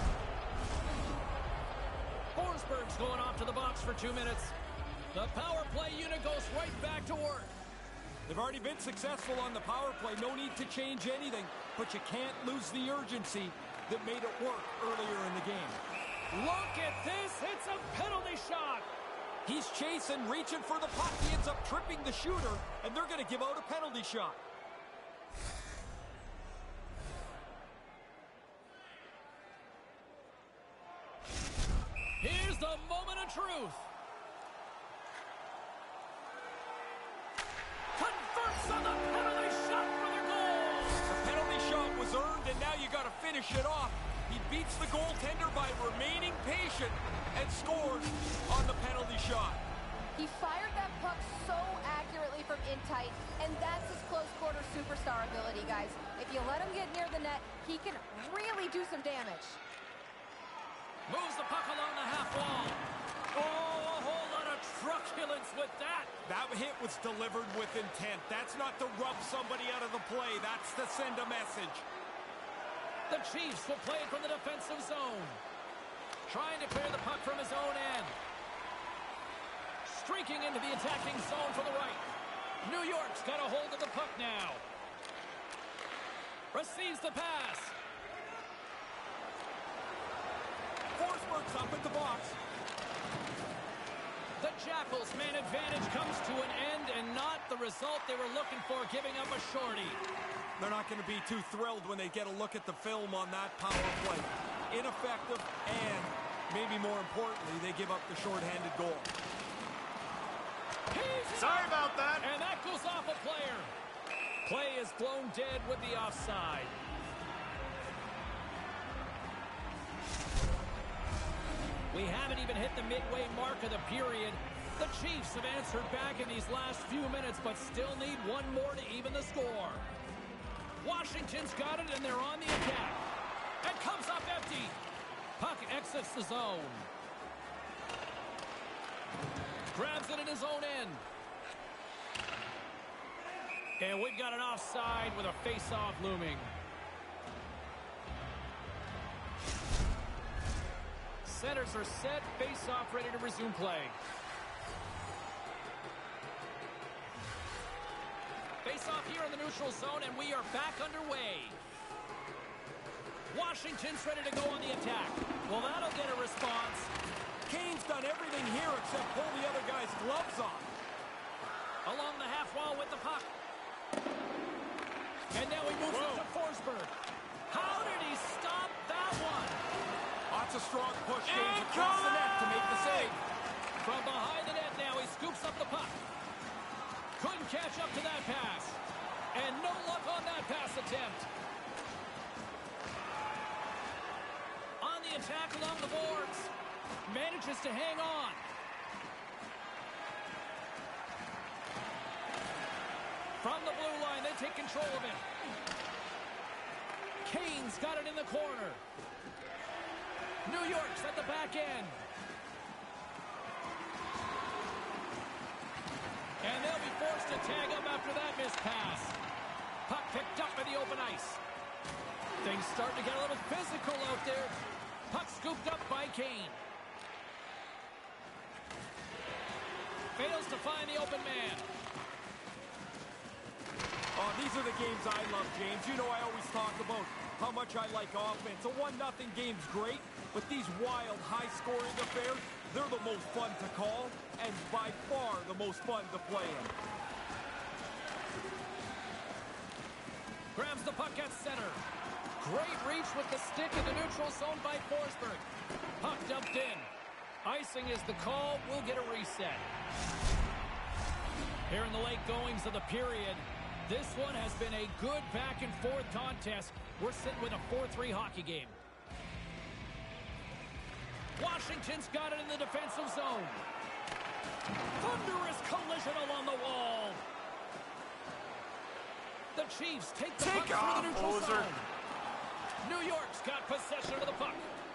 Forsberg's going off to the box for two minutes. The power play unit goes right back to work. They've already been successful on the power play. No need to change anything, but you can't lose the urgency that made it work earlier in the game. Look at this. It's a penalty shot. He's chasing, reaching for the puck. He ends up tripping the shooter, and they're going to give out a penalty shot. Here's the moment of truth. Converts on the penalty shot for the goal. The penalty shot was earned, and now you got to finish it off. He beats the goaltender by remaining patient and scores on the penalty shot. He fired that puck so accurately from in tight, and that's his close-quarter superstar ability, guys. If you let him get near the net, he can really do some damage. Moves the puck along the half wall. Oh, a whole lot of truculence with that. That hit was delivered with intent. That's not to rub somebody out of the play. That's to send a message. The Chiefs will play it from the defensive zone. Trying to clear the puck from his own end. Streaking into the attacking zone from the right. New York's got a hold of the puck now. Receives the pass. Forsberg's up at the box. The Jackals' man advantage comes to an end, and not the result they were looking for, giving up a shorty. They're not going to be too thrilled when they get a look at the film on that power play. Ineffective, and maybe more importantly, they give up the shorthanded goal. Sorry about that. And that goes off a player. Play is blown dead with the offside. We haven't even hit the midway mark of the period. The Chiefs have answered back in these last few minutes, but still need one more to even the score. Washington's got it, and they're on the attack. And comes up empty. Puck exits the zone. Grabs it in his own end. And we've got an offside with a face-off looming. Centers are set, face-off ready to resume play. Face-off here in the neutral zone, and we are back underway. Washington's ready to go on the attack. Well, that'll get a response. Kane's done everything here except pull the other guy's gloves off. Along the half wall with the puck. And now he moves Whoa. up to Forsberg. How did he stop that one? Lots of strong push games across the net to make the save. From behind the net now, he scoops up the puck. Couldn't catch up to that pass. And no luck on that pass attempt. On the attack along the boards. Manages to hang on. From the blue line, they take control of it. Kane's got it in the corner. New York's at the back end. And they'll be forced to tag up after that missed pass. Puck picked up in the open ice. Things starting to get a little physical out there. Puck scooped up by Kane. Fails to find the open man. Oh, these are the games I love, James. You know I always talk about how much I like offense. A one nothing game's great, but these wild, high-scoring affairs, they're the most fun to call, and by far the most fun to play in. Grabs the puck at center. Great reach with the stick in the neutral zone by Forsberg. Puck dumped in. Icing is the call. We'll get a reset. Here in the late goings of the period, this one has been a good back-and-forth contest. We're sitting with a four three hockey game. Washington's got it in the defensive zone. Thunderous collision along the wall. The Chiefs take the take puck off, through the neutral Ozer. zone. New York's got possession of the puck.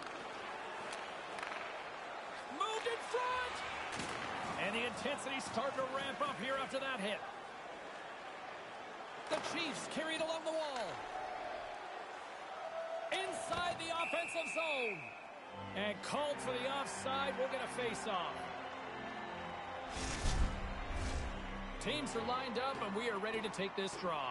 Moved in front. And the intensity's starting to ramp up here after that hit. The Chiefs carried along the wall. Inside the offensive zone. And called for the offside. We'll get a face-off. Teams are lined up, and we are ready to take this draw.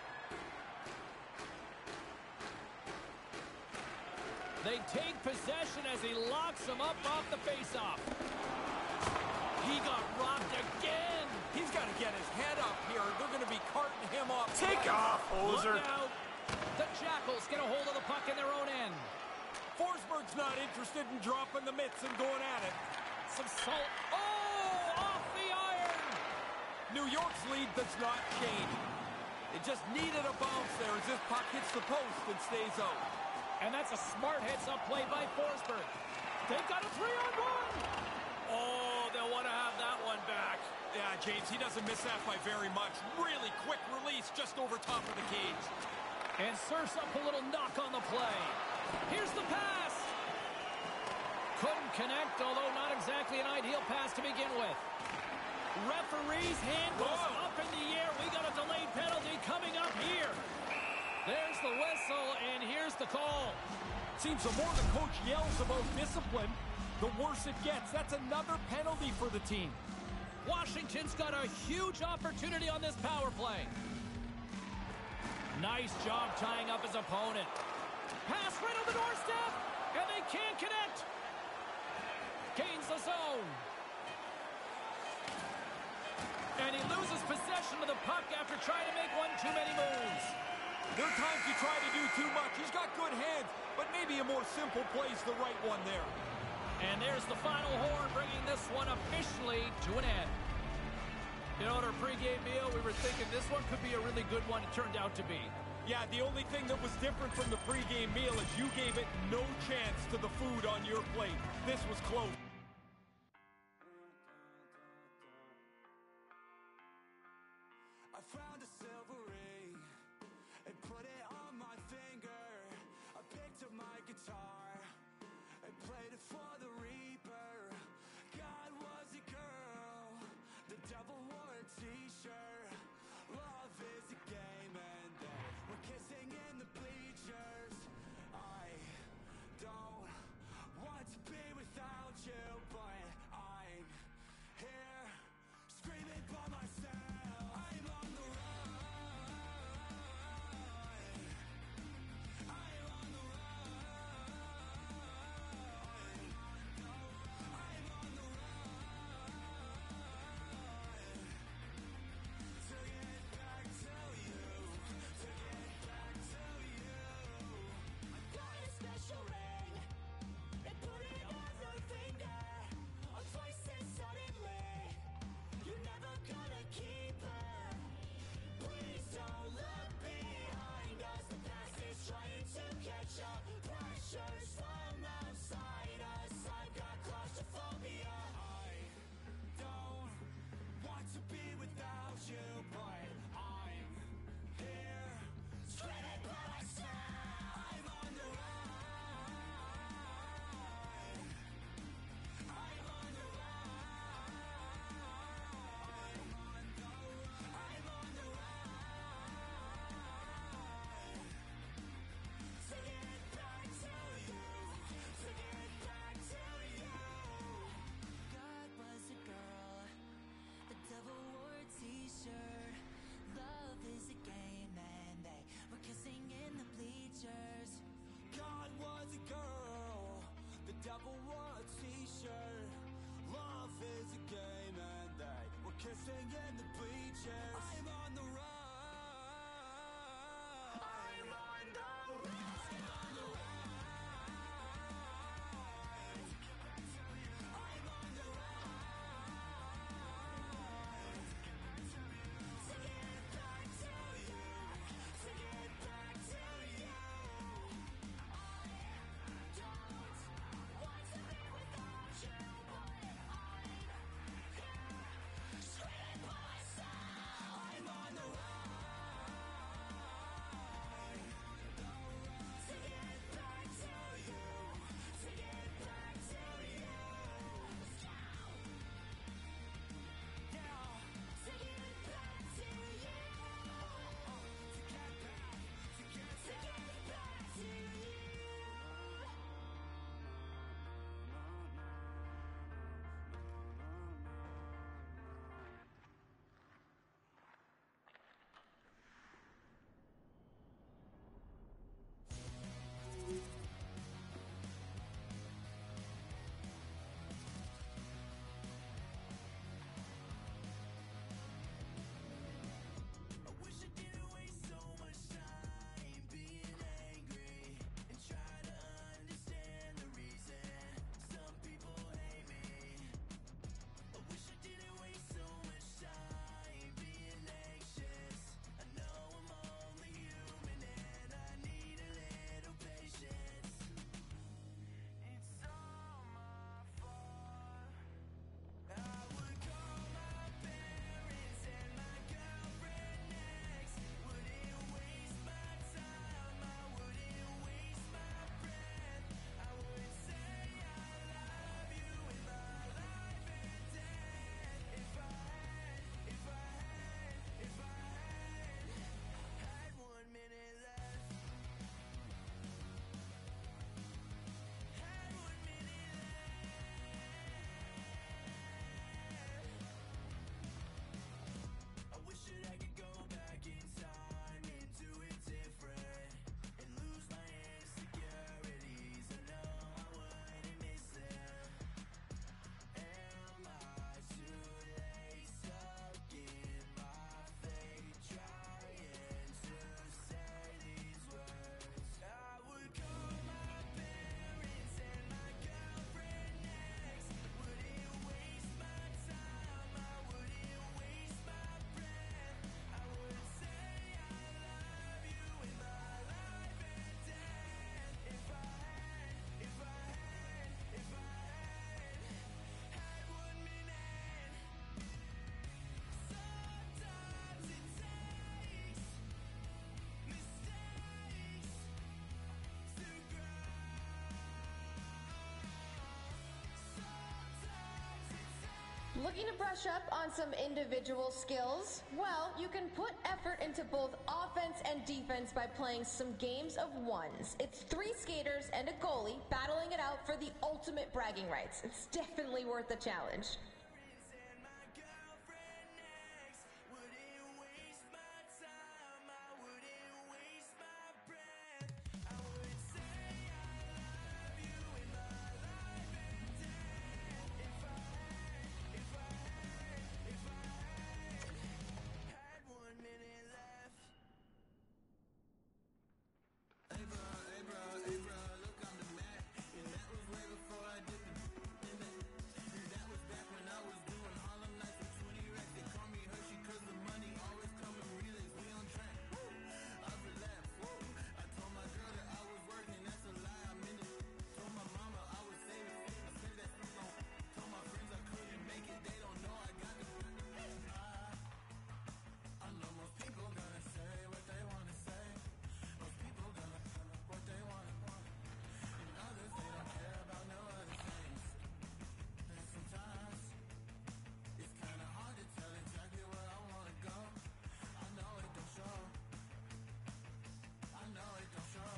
They take possession as he locks them up off the face-off. He got robbed again. He's got to get his head up here. They're going to be carting him off. Take off, Ozer. Look out. The Jackals get a hold of the puck in their own end. Forsberg's not interested in dropping the mitts and going at it. Some salt. Oh, off the iron. New York's lead does not change. It just needed a bounce there as this puck hits the post and stays out. And that's a smart heads-up play by Forsberg. They've got a three-on-one. Oh, they'll want to have that one back. Yeah, James, he doesn't miss that by very much. Really quick release just over top of the cage. And serves up a little knock on the play. Here's the pass. Couldn't connect, although not exactly an ideal pass to begin with. Referee's hand goes Whoa. up in the air. We got a delayed penalty coming up here. There's the whistle, and here's the call. Seems the more the coach yells about discipline, the worse it gets. That's another penalty for the team. Washington's got a huge opportunity on this power play. Nice job tying up his opponent. Pass right on the doorstep, and they can't connect. Gains the zone. And he loses possession of the puck after trying to make one too many moves. There are times you try to do too much. He's got good hands, but maybe a more simple play's the right one there. And there's the final horn, bringing this one officially to an end. You know, at our pregame meal, we were thinking this one could be a really good one. It turned out to be. Yeah, the only thing that was different from the pregame meal is you gave it no chance to the food on your plate. This was close. I found a silver ring and put it on my finger. I picked up my guitar and played it for the reaper. God was a girl, the devil wore a t-shirt. Love is a game and they were kissing in the bleachers. I don't want to be without you. that I could go back in time and do it different and lose my insecurities. I know I wouldn't miss them. Am I too late, stuck in my fate, trying to say these words? I would call my parents and my girlfriend next. Wouldn't waste my time, I wouldn't waste my breath. I would say I love you in my life and death. If I had, if I had, if I had, had one minute. Sometimes it takes mistakes to grow. Sometimes it takes Looking to brush up on some individual skills? Well, you can put effort into both offense and defense by playing some games of ones. It's three skaters and a goalie battling it out for the ultimate bragging rights. It's definitely worth the challenge. and my girlfriend next. Wouldn't waste my time, I wouldn't waste my breath. I would say I love you in my life and death. If I had, if I had, if I had, had one minute left. Hey bro, hey bro, hey bro, look I'm the Mac. And that was way before I did the and that, and that was back when I was doing Harlem Nights with twenty racks. They call me Hershey cause the money always come in relays. We on track. Woo. I relapsed. Woo. I told my girl that I was working, that's a lie. I'm in it. Told my mama I was saving. I said that so long. Told my friends I couldn't make it. They don't know I got the I, I know most people gonna say what they wanna say. Most people gonna what they wanna want. And others they don't care about no other things. And sometimes it's kinda hard to tell exactly where I wanna go. I know it don't show. I know it don't show.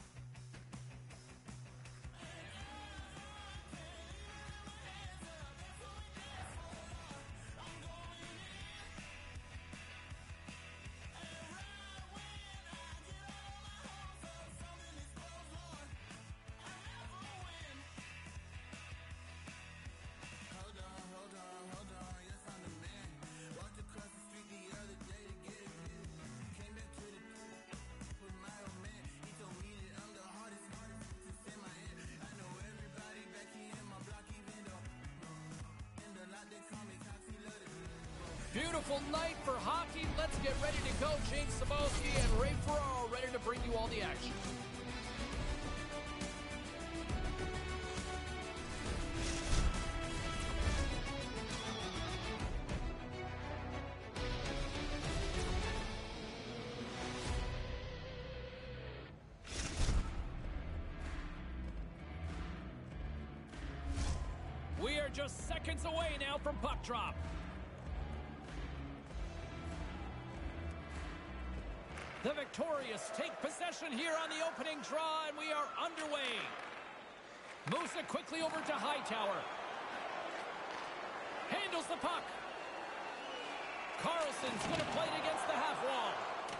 Hold on, hold on, hold on, yes I'm the man. Walked across the street the other day to get it. Came back to the with my old man. He told me that I'm the hardest, hardest to in my head. I know everybody back here in my block, even though in the lot they call me Coxie Lutted. Beautiful night for hockey. Let's get ready to go. James Cebulski and Ray Ferraro ready to bring you all the action. We are just seconds away now from puck drop. The Victorious take possession here on the opening draw, and we are underway. Moves it quickly over to Hightower. Handles the puck. Carlson's going to play it against the half wall.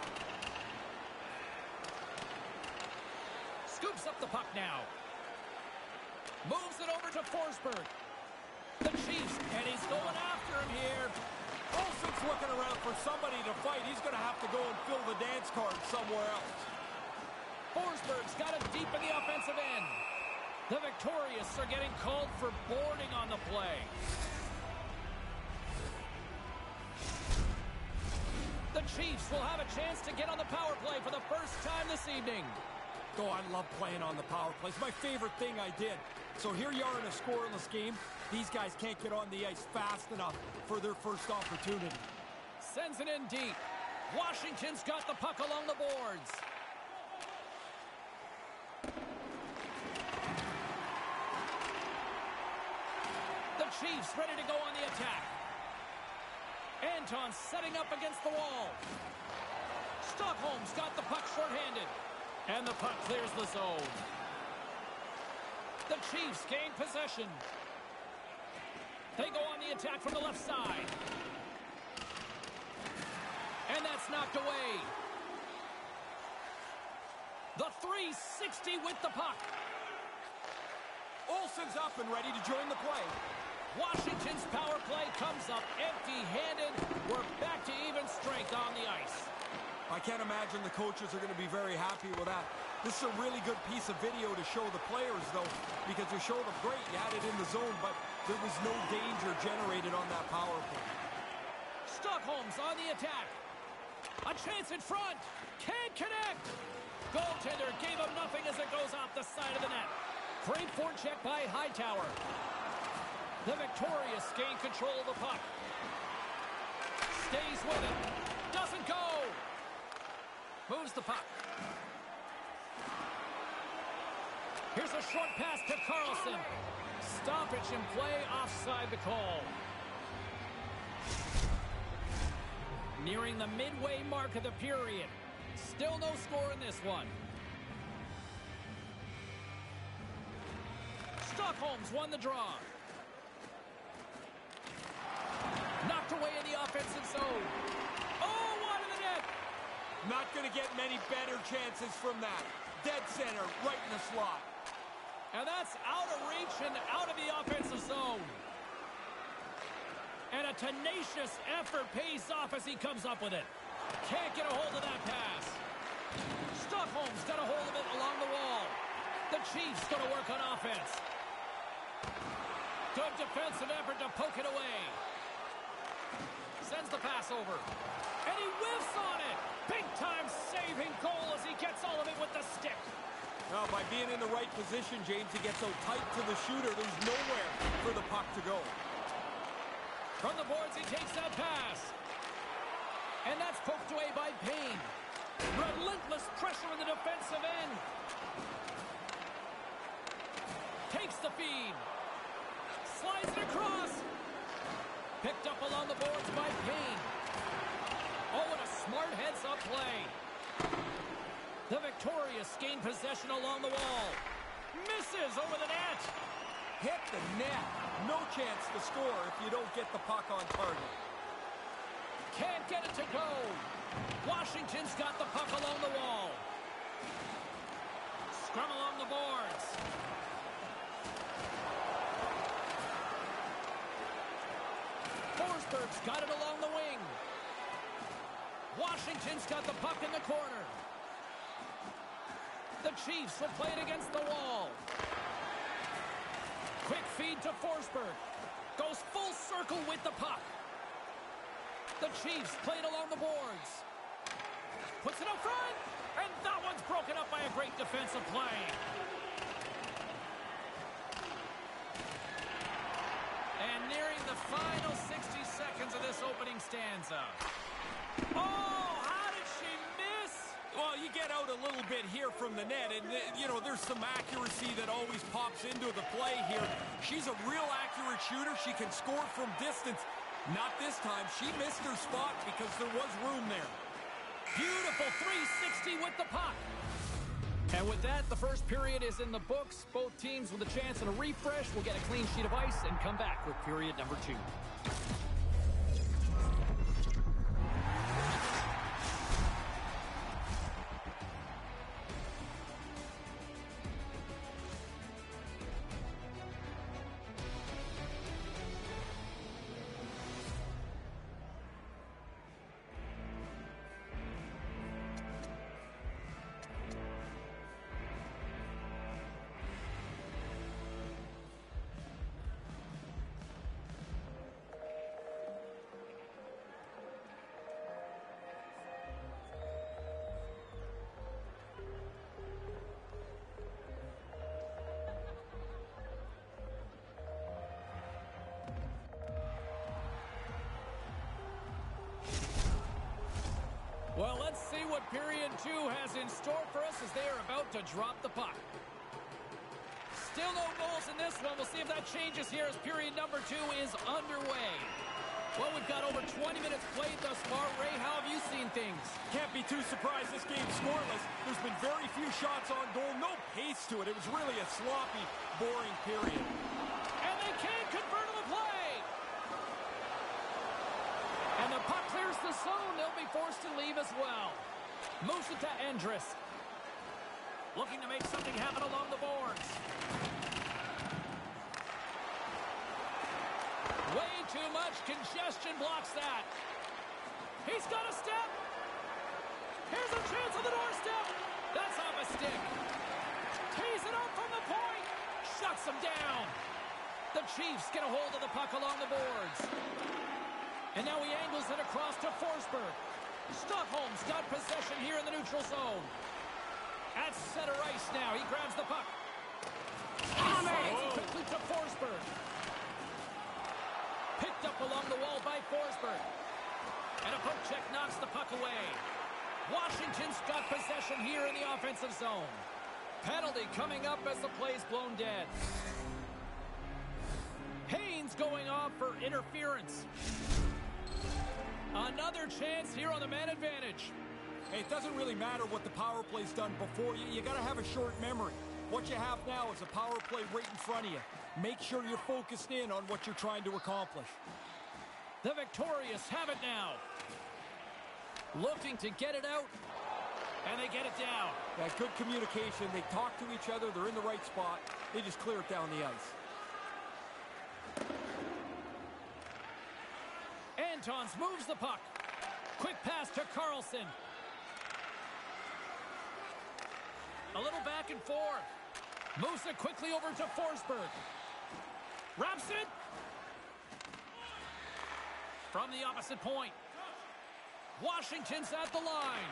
Scoops up the puck now. Moves it over to Forsberg. The Chiefs, and he's going after him here. Olsen's looking around for somebody to fight. He's going to have to go and fill the dance card somewhere else. Forsberg's got it deep in the offensive end. The Victorious are getting called for boarding on the play. The Chiefs will have a chance to get on the power play for the first time this evening. Oh, I love playing on the power play. It's my favorite thing I did. So here you are in a scoreless game. These guys can't get on the ice fast enough for their first opportunity. Sends it in deep. Washington's got the puck along the boards. The Chiefs ready to go on the attack. Anton setting up against the wall. Stockholm's got the puck shorthanded. And the puck clears the zone. The Chiefs gain possession. They go on the attack from the left side. And that's knocked away. The three sixty with the puck. Olsen's up and ready to join the play. Washington's power play comes up empty-handed. We're back to even strength on the ice. I can't imagine the coaches are going to be very happy with that. This is a really good piece of video to show the players, though, because they showed them great. You had it in the zone, but there was no danger generated on that power play. Stockholm's on the attack. A chance in front. Can't connect. Goaltender gave him nothing as it goes off the side of the net. Great forecheck by Hightower. The Victorious gain control of the puck. Stays with it. Doesn't go. Moves the puck. Here's a short pass to Carlson. Stoppage in play offside the call. Nearing the midway mark of the period. Still no score in this one. Stockholm's won the draw. Knocked away in the offensive zone. Oh, wide of the net. Not going to get many better chances from that. Dead center, right in the slot. And that's out of reach and out of the offensive zone. And a tenacious effort pays off as he comes up with it. Can't get a hold of that pass. Stockholm's got a hold of it along the wall. The Chiefs going to work on offense. Good defensive effort to poke it away. Sends the pass over. And he whiffs on it. Big-time saving goal as he gets all of it with the stick. Now, by being in the right position, James, he gets so tight to the shooter, there's nowhere for the puck to go. From the boards, he takes that pass. And that's poked away by Payne. Relentless pressure in the defensive end. Takes the feed. Slides it across. Picked up along the boards by Payne. Oh, what a smart heads-up play. The Victorious gain possession along the wall. Misses over the net. Hit the net. No chance to score if you don't get the puck on target. Can't get it to go. Washington's got the puck along the wall. Scrum along the boards. Forsberg's got it along the wing. Washington's got the puck in the corner. The Chiefs will play it against the wall. Quick feed to Forsberg. Goes full circle with the puck. The Chiefs play it along the boards. Puts it up front. And that one's broken up by a great defensive play. And nearing the final sixty seconds of this opening stanza. Oh, how did she miss? Well, you get out a little bit here from the net, and, uh, you know, there's some accuracy that always pops into the play here. She's a real accurate shooter. She can score from distance. Not this time. She missed her spot because there was room there. Beautiful three sixty with the puck. And with that, the first period is in the books. Both teams with a chance and a refresh will get a clean sheet of ice and come back with period number two. Well, let's see what period two has in store for us as they are about to drop the puck. Still no goals in this one. We'll see if that changes here as period number two is underway. Well, we've got over twenty minutes played thus far. Ray, how have you seen things? Can't be too surprised this game's scoreless. There's been very few shots on goal. No pace to it. It was really a sloppy, boring period. And they can't convert on the play. And the puck clears the zone. They'll be forced to leave as well. Moves it to Andrus. Looking to make something happen along the boards. Way too much congestion blocks that. He's got a step. Here's a chance on the doorstep. That's off a stick. Tees it up from the point. Shuts him down. The Chiefs get a hold of the puck along the boards. And now he angles it across to Forsberg. Stockholm's got possession here in the neutral zone. At center ice now. He grabs the puck. And oh. quickly to Forsberg. Picked up along the wall by Forsberg. And a poke check knocks the puck away. Washington's got possession here in the offensive zone. Penalty coming up as the play's blown dead. Haynes going off for interference. Another chance here on the man advantage. Hey, it doesn't really matter what the power play's done before you. You got to have a short memory. What you have now is a power play right in front of you. Make sure you're focused in on what you're trying to accomplish. The Victorious have it now. Looking to get it out. And they get it down. Yeah, good communication. They talk to each other. They're in the right spot. They just clear it down the ice. Antons moves the puck. Quick pass to Carlson. A little back and forth. Moves it quickly over to Forsberg. Wraps it. From the opposite point. Washington's at the line.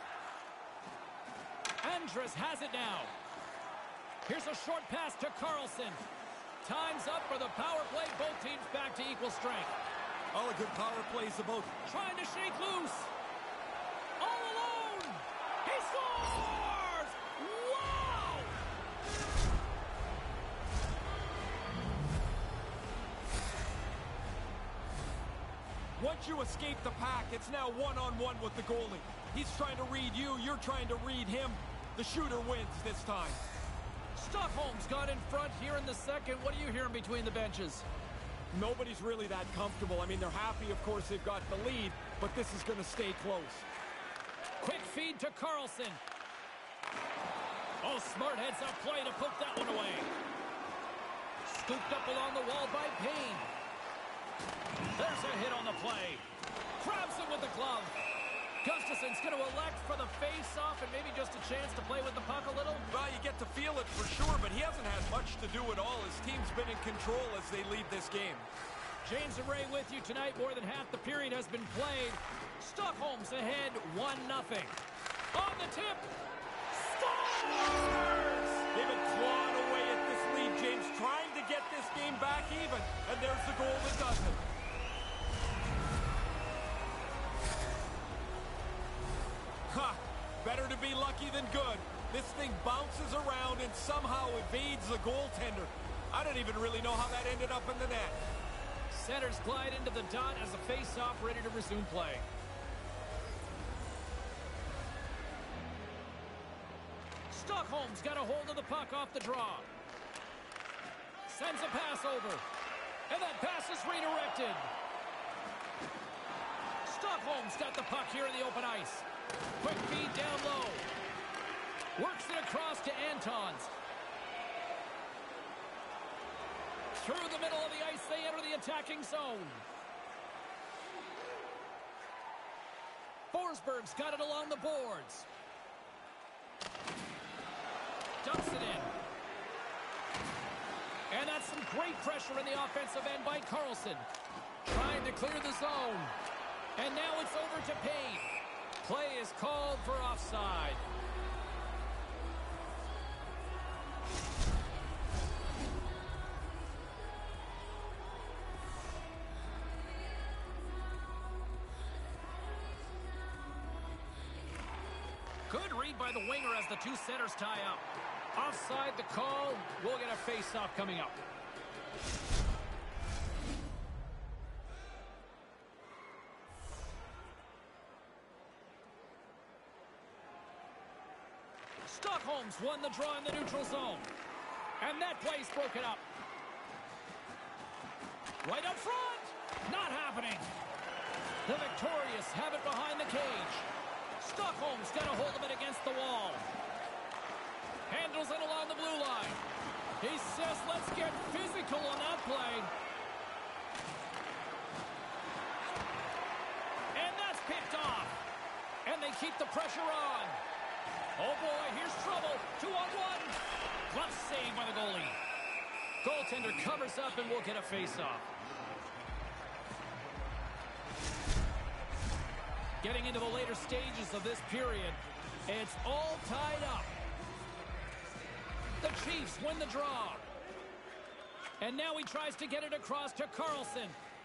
Andrus has it now. Here's a short pass to Carlson. Time's up for the power play. Both teams back to equal strength. All a good power play is about. Trying to shake loose. All alone. He scores! Wow! Once you escape the pack, it's now one-on-one with the goalie. He's trying to read you. You're trying to read him. The shooter wins this time. Stockholm's got in front here in the second. What are you hearing between the benches? Nobody's really that comfortable. I mean, they're happy, of course, they've got the lead, but this is going to stay close. Quick feed to Carlson. Oh, smart heads-up play to poke that one away. Scooped up along the wall by Payne. There's a hit on the play. Grabs it with the glove. Gustafson's going to elect for the face-off and maybe just a chance to play with the puck a little. Well, you get to feel it for sure, but he hasn't had much to do at all. His team's been in control as they lead this game. James and Ray with you tonight. More than half the period has been played. Stockholm's ahead one nothing. On the tip. Scores! They've been clawing away at this lead, James, trying to get this game back even. And there's the goal that does it. Ha! Better to be lucky than good. This thing bounces around and somehow evades the goaltender. I don't even really know how that ended up in the net. Centers glide into the dot as a face-off ready to resume play. Stockholm's got a hold of the puck off the draw. Sends a pass over. And that pass is redirected. Stockholm's got the puck here in the open ice. Quick feed down low. Works it across to Antons. Through the middle of the ice, they enter the attacking zone. Forsberg's got it along the boards. Dumps it in. And that's some great pressure in the offensive end by Carlson. Trying to clear the zone. And now it's over to Payne. Play is called for offside. Good read by the winger as the two centers tie up. Offside the call. We'll get a face-off coming up. Stockholm's won the draw in the neutral zone. And that play's broken up. Right up front. Not happening. The Victorious have it behind the cage. Stockholm's got a hold of it against the wall. Handles it along the blue line. He says, let's get physical on that play. And that's picked off. And they keep the pressure on. Oh boy, here's trouble. Two on one. Glove save by the goalie. Goaltender covers up and we'll get a face-off. Getting into the later stages of this period, it's all tied up. The Chiefs win the draw. And now he tries to get it across to Carlson.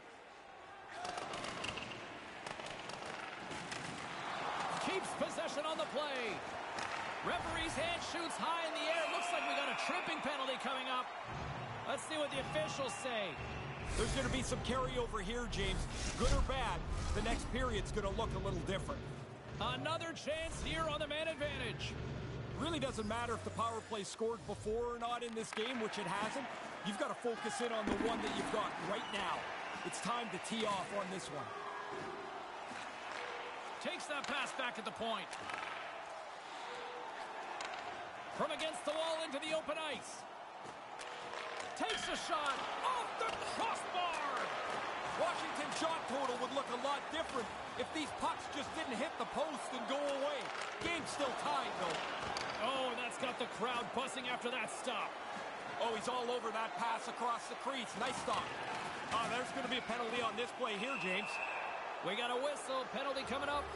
Keeps possession on the play. Referee's hand shoots high in the air. Looks like we got a tripping penalty coming up. Let's see what the officials say. There's going to be some carryover here, James. Good or bad, the next period's going to look a little different. Another chance here on the man advantage. Really doesn't matter if the power play scored before or not in this game, which it hasn't. You've got to focus in on the one that you've got right now. It's time to tee off on this one. Takes that pass back at the point. From against the wall into the open ice. Takes a shot off the crossbar. Washington's shot total would look a lot different if these pucks just didn't hit the post and go away. Game's still tied, though. Oh, and that's got the crowd buzzing after that stop. Oh, he's all over that pass across the crease. Nice stop. Oh, there's going to be a penalty on this play here, James. We got a whistle. Penalty coming up.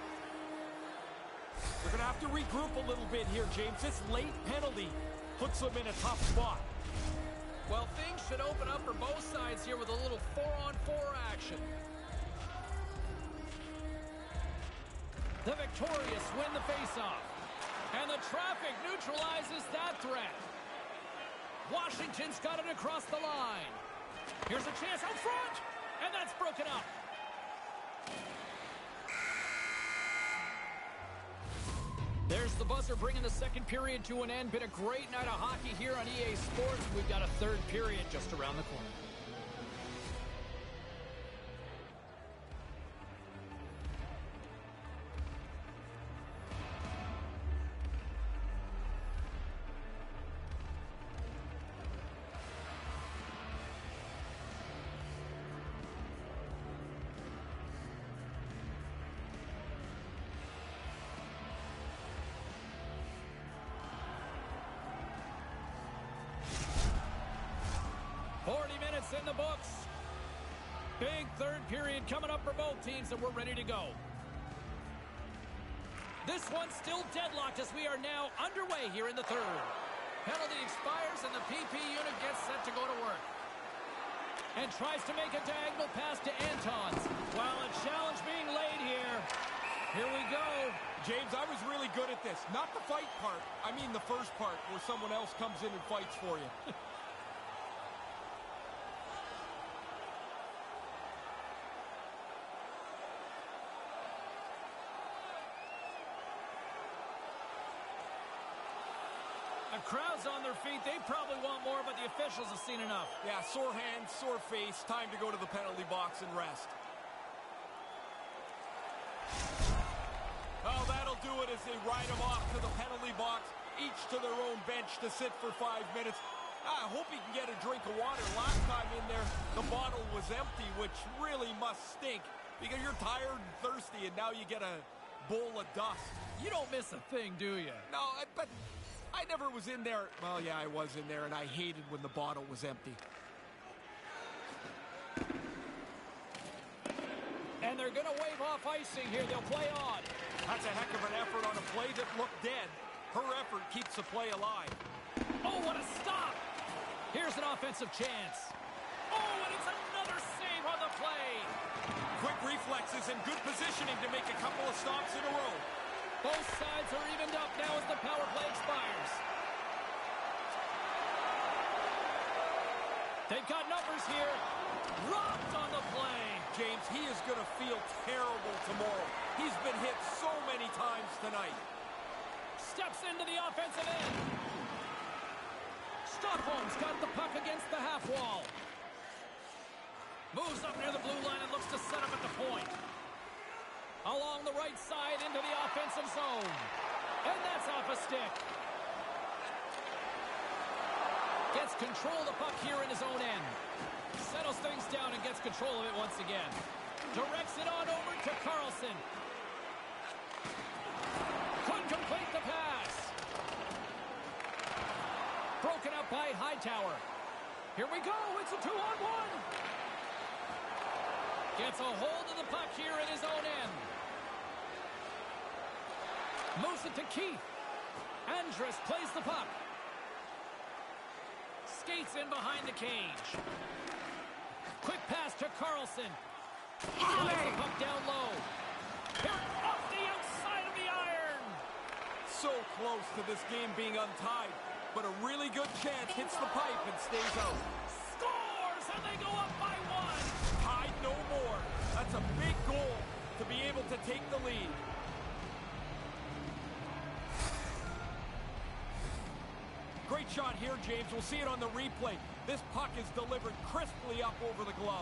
They're going to have to regroup a little bit here, James. This late penalty puts them in a tough spot. Well, things should open up for both sides here with a little four-on-four action. The Victorious win the faceoff. And the traffic neutralizes that threat. Washington's got it across the line. Here's a chance out front. And that's broken up. There's the buzzer bringing the second period to an end. Been a great night of hockey here on E A Sports. We've got a third period just around the corner. forty minutes in the books. Big third period coming up for both teams, and we're ready to go. This one's still deadlocked as we are now underway here in the third. Penalty expires, and the P P unit gets set to go to work. And tries to make a diagonal pass to Antons. Well, a challenge being laid here. Here we go. James, I was really good at this. Not the fight part. I mean the first part where someone else comes in and fights for you. The crowd's on their feet. They probably want more, but the officials have seen enough. Yeah, sore hands, sore face. Time to go to the penalty box and rest. Oh, that'll do it as they ride them off to the penalty box, each to their own bench to sit for five minutes. I hope he can get a drink of water. Last time in there, the bottle was empty, which really must stink because you're tired and thirsty, and now you get a bowl of dust. You don't miss a thing, do you? No, but I never was in there. Well, yeah, I was in there, and I hated when the bottle was empty. And they're going to wave off icing here. They'll play on. That's a heck of an effort on a play that looked dead. Her effort keeps the play alive. Oh, what a stop. Here's an offensive chance. Oh, and it's another save on the play. Quick reflexes and good positioning to make a couple of stops in a row. Both sides are evened up now as the power play expires. They've got numbers here. Robbed on the play. James, he is going to feel terrible tomorrow. He's been hit so many times tonight. Steps into the offensive end. Stockholm's got the puck against the half wall. Moves up near the blue line and looks to set up at the point. Along the right side into the offensive zone. And that's off a stick. Gets control of the puck here in his own end. Settles things down and gets control of it once again. Directs it on over to Carlson. Couldn't complete the pass. Broken up by Hightower. Here we go. It's a two-on-one. Gets a hold of the puck here in his own end. Moves it to Keith. Andrus plays the puck. Skates in behind the cage. Quick pass to Carlson. Slides the puck down low. Here, off the outside of the iron. So close to this game being untied, but a really good chance hits the pipe and stays out. Scores, and they go up by one. Tied no more. That's a big goal to be able to take the lead. Great shot here, James. We'll see it on the replay. This puck is delivered crisply up over the glove.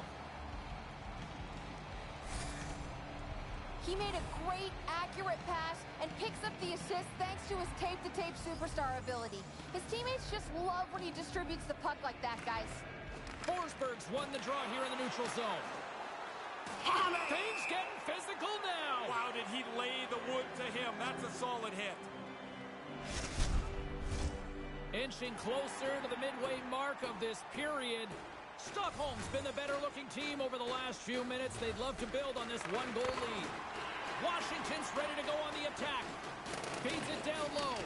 He made a great, accurate pass and picks up the assist thanks to his tape-to-tape superstar ability. His teammates just love when he distributes the puck like that, guys. Forsberg's won the draw here in the neutral zone. Things getting physical now. Wow, did he lay the wood to him? That's a solid hit. Inching closer to the midway mark of this period. Stockholm's been the better-looking team over the last few minutes. They'd love to build on this one-goal lead. Washington's ready to go on the attack. Feeds it down low.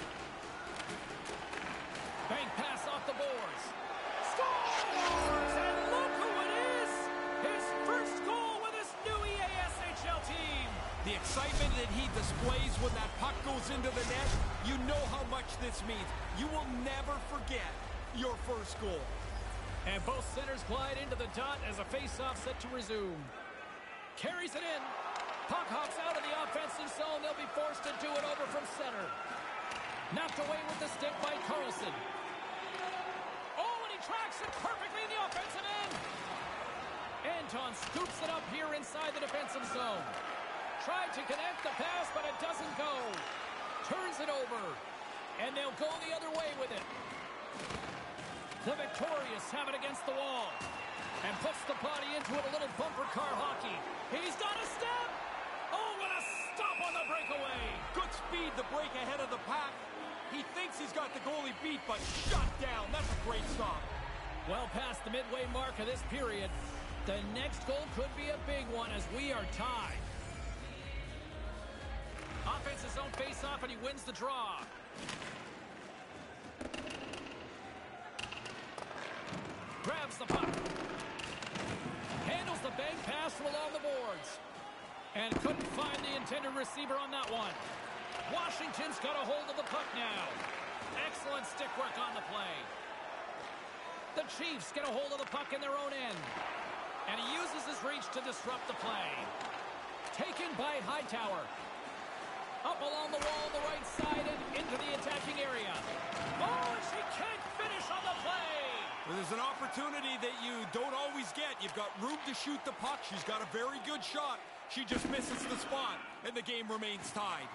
Bank pass off the boards. Scores! And look who it is! His first goal with his new E A S H L team. The excitement that he displays when that puck goes into the net, you know how much this means. You will never forget your first goal. And both centers glide into the dot as a face-off set to resume. Carries it in. Puck hops out of the offensive zone. They'll be forced to do it over from center. Knocked away with the stick by Carlson. Oh, and he tracks it perfectly in the offensive end. Anton scoops it up here inside the defensive zone. Tried to connect the pass, but it doesn't go. Turns it over. And they'll go the other way with it. The Victorious have it against the wall. And puts the body into it, a little bumper car hockey. He's got a step. Oh, what a stop on the breakaway. Good speed to break ahead of the pack. He thinks he's got the goalie beat, but shut down. That's a great stop. Well past the midway mark of this period. The next goal could be a big one as we are tied. Offense his own face-off, and he wins the draw. Grabs the puck. Handles the bank pass from along the boards. And couldn't find the intended receiver on that one. Washington's got a hold of the puck now. Excellent stick work on the play. The Chiefs get a hold of the puck in their own end. And he uses his reach to disrupt the play. Taken by Hightower. Up along the wall on the right side and into the attacking area. Oh, and she can't finish on the play. Well, there's an opportunity that you don't always get. You've got room to shoot the puck. She's got a very good shot. She just misses the spot, and the game remains tied.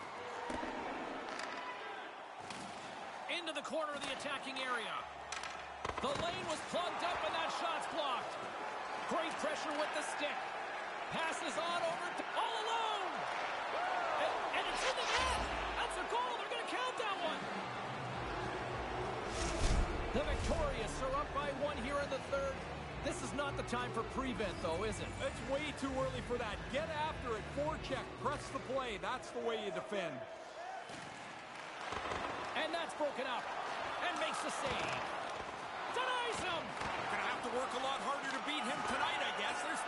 Into the corner of the attacking area. The lane was plugged up, and that shot's blocked. Great pressure with the stick. Passes on over to all alone. And, and it's in the net. That's a goal. They're going to count that one. The Victorious are up by one here in the third. This is not the time for prevent, though, is it? It's way too early for that. Get after it, forecheck, press the play. That's the way you defend. And that's broken up. And makes the save. Denies him. Gonna have to work a lot harder to beat him tonight, I guess. There's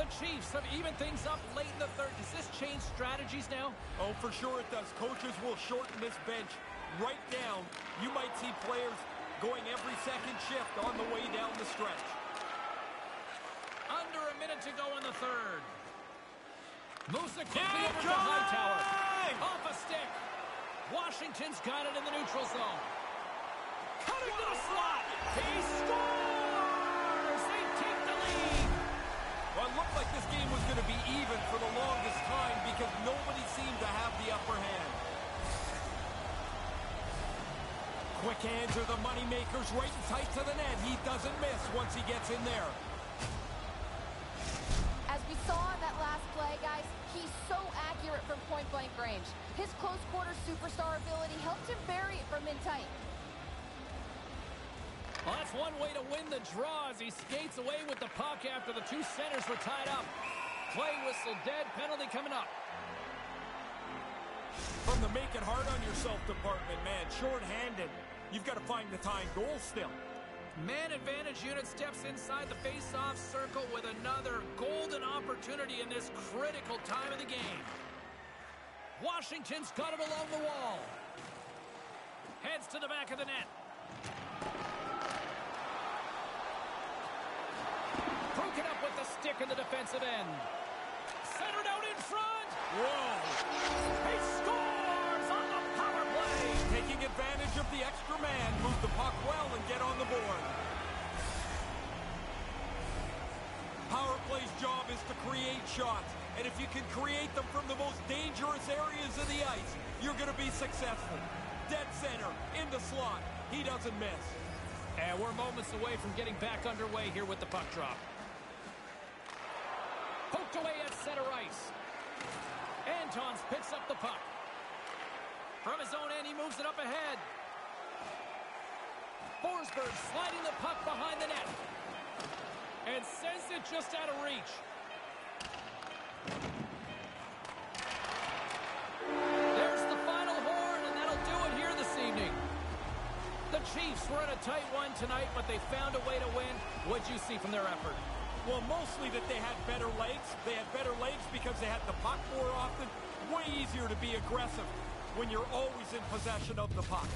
The Chiefs have evened things up late in the third. Does this change strategies now? Oh, for sure it does. Coaches will shorten this bench right down. You might see players going every second shift on the way down the stretch. Under a minute to go in the third. Moves it quickly over to Hightower. Off a stick. Washington's got it in the neutral zone. Cutting to the slot. He scores! They take the lead. Well, it looked like this game was going to be even for the longest time because nobody seemed to have the upper hand. Quick hands are the money makers, right and tight to the net. He doesn't miss once he gets in there. As we saw in that last play, guys, he's so accurate from point-blank range. His close-quarter superstar ability helped him bury it from in tight. Well, that's one way to win the draw as he skates away with the puck after the two centers were tied up. Play whistle dead, penalty coming up. From the make it hard on yourself department, man, short-handed. You've got to find the tying goal still. Man advantage unit steps inside the face-off circle with another golden opportunity in this critical time of the game. Washington's got it along the wall. Heads to the back of the net. Broken up with the stick in the defensive end. Centered out in front. Whoa! He scores on the power play. Taking advantage of the extra man, move the puck well and get on the board. Power play's job is to create shots, and if you can create them from the most dangerous areas of the ice, you're going to be successful. Dead center, in the slot, he doesn't miss. And we're moments away from getting back underway here with the puck drop. Poked away at center ice. Antons picks up the puck. From his own end, he moves it up ahead. Forsberg sliding the puck behind the net. And sends it just out of reach. There's the final horn, and that'll do it here this evening. The Chiefs were in a tight one tonight, but they found a way to win. What'd you see from their effort? Well, mostly that they had better legs. They had better legs because they had the puck more often. Way easier to be aggressive when you're always in possession of the puck.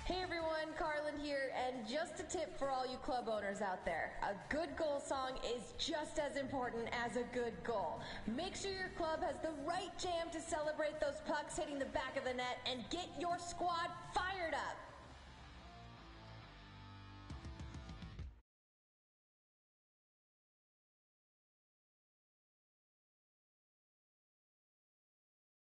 Hey everyone, Carlin here, and just a tip for all you club owners out there. A good goal song is just as important as a good goal. Make sure your club has the right jam to celebrate those pucks hitting the back of the net and get your squad fired up.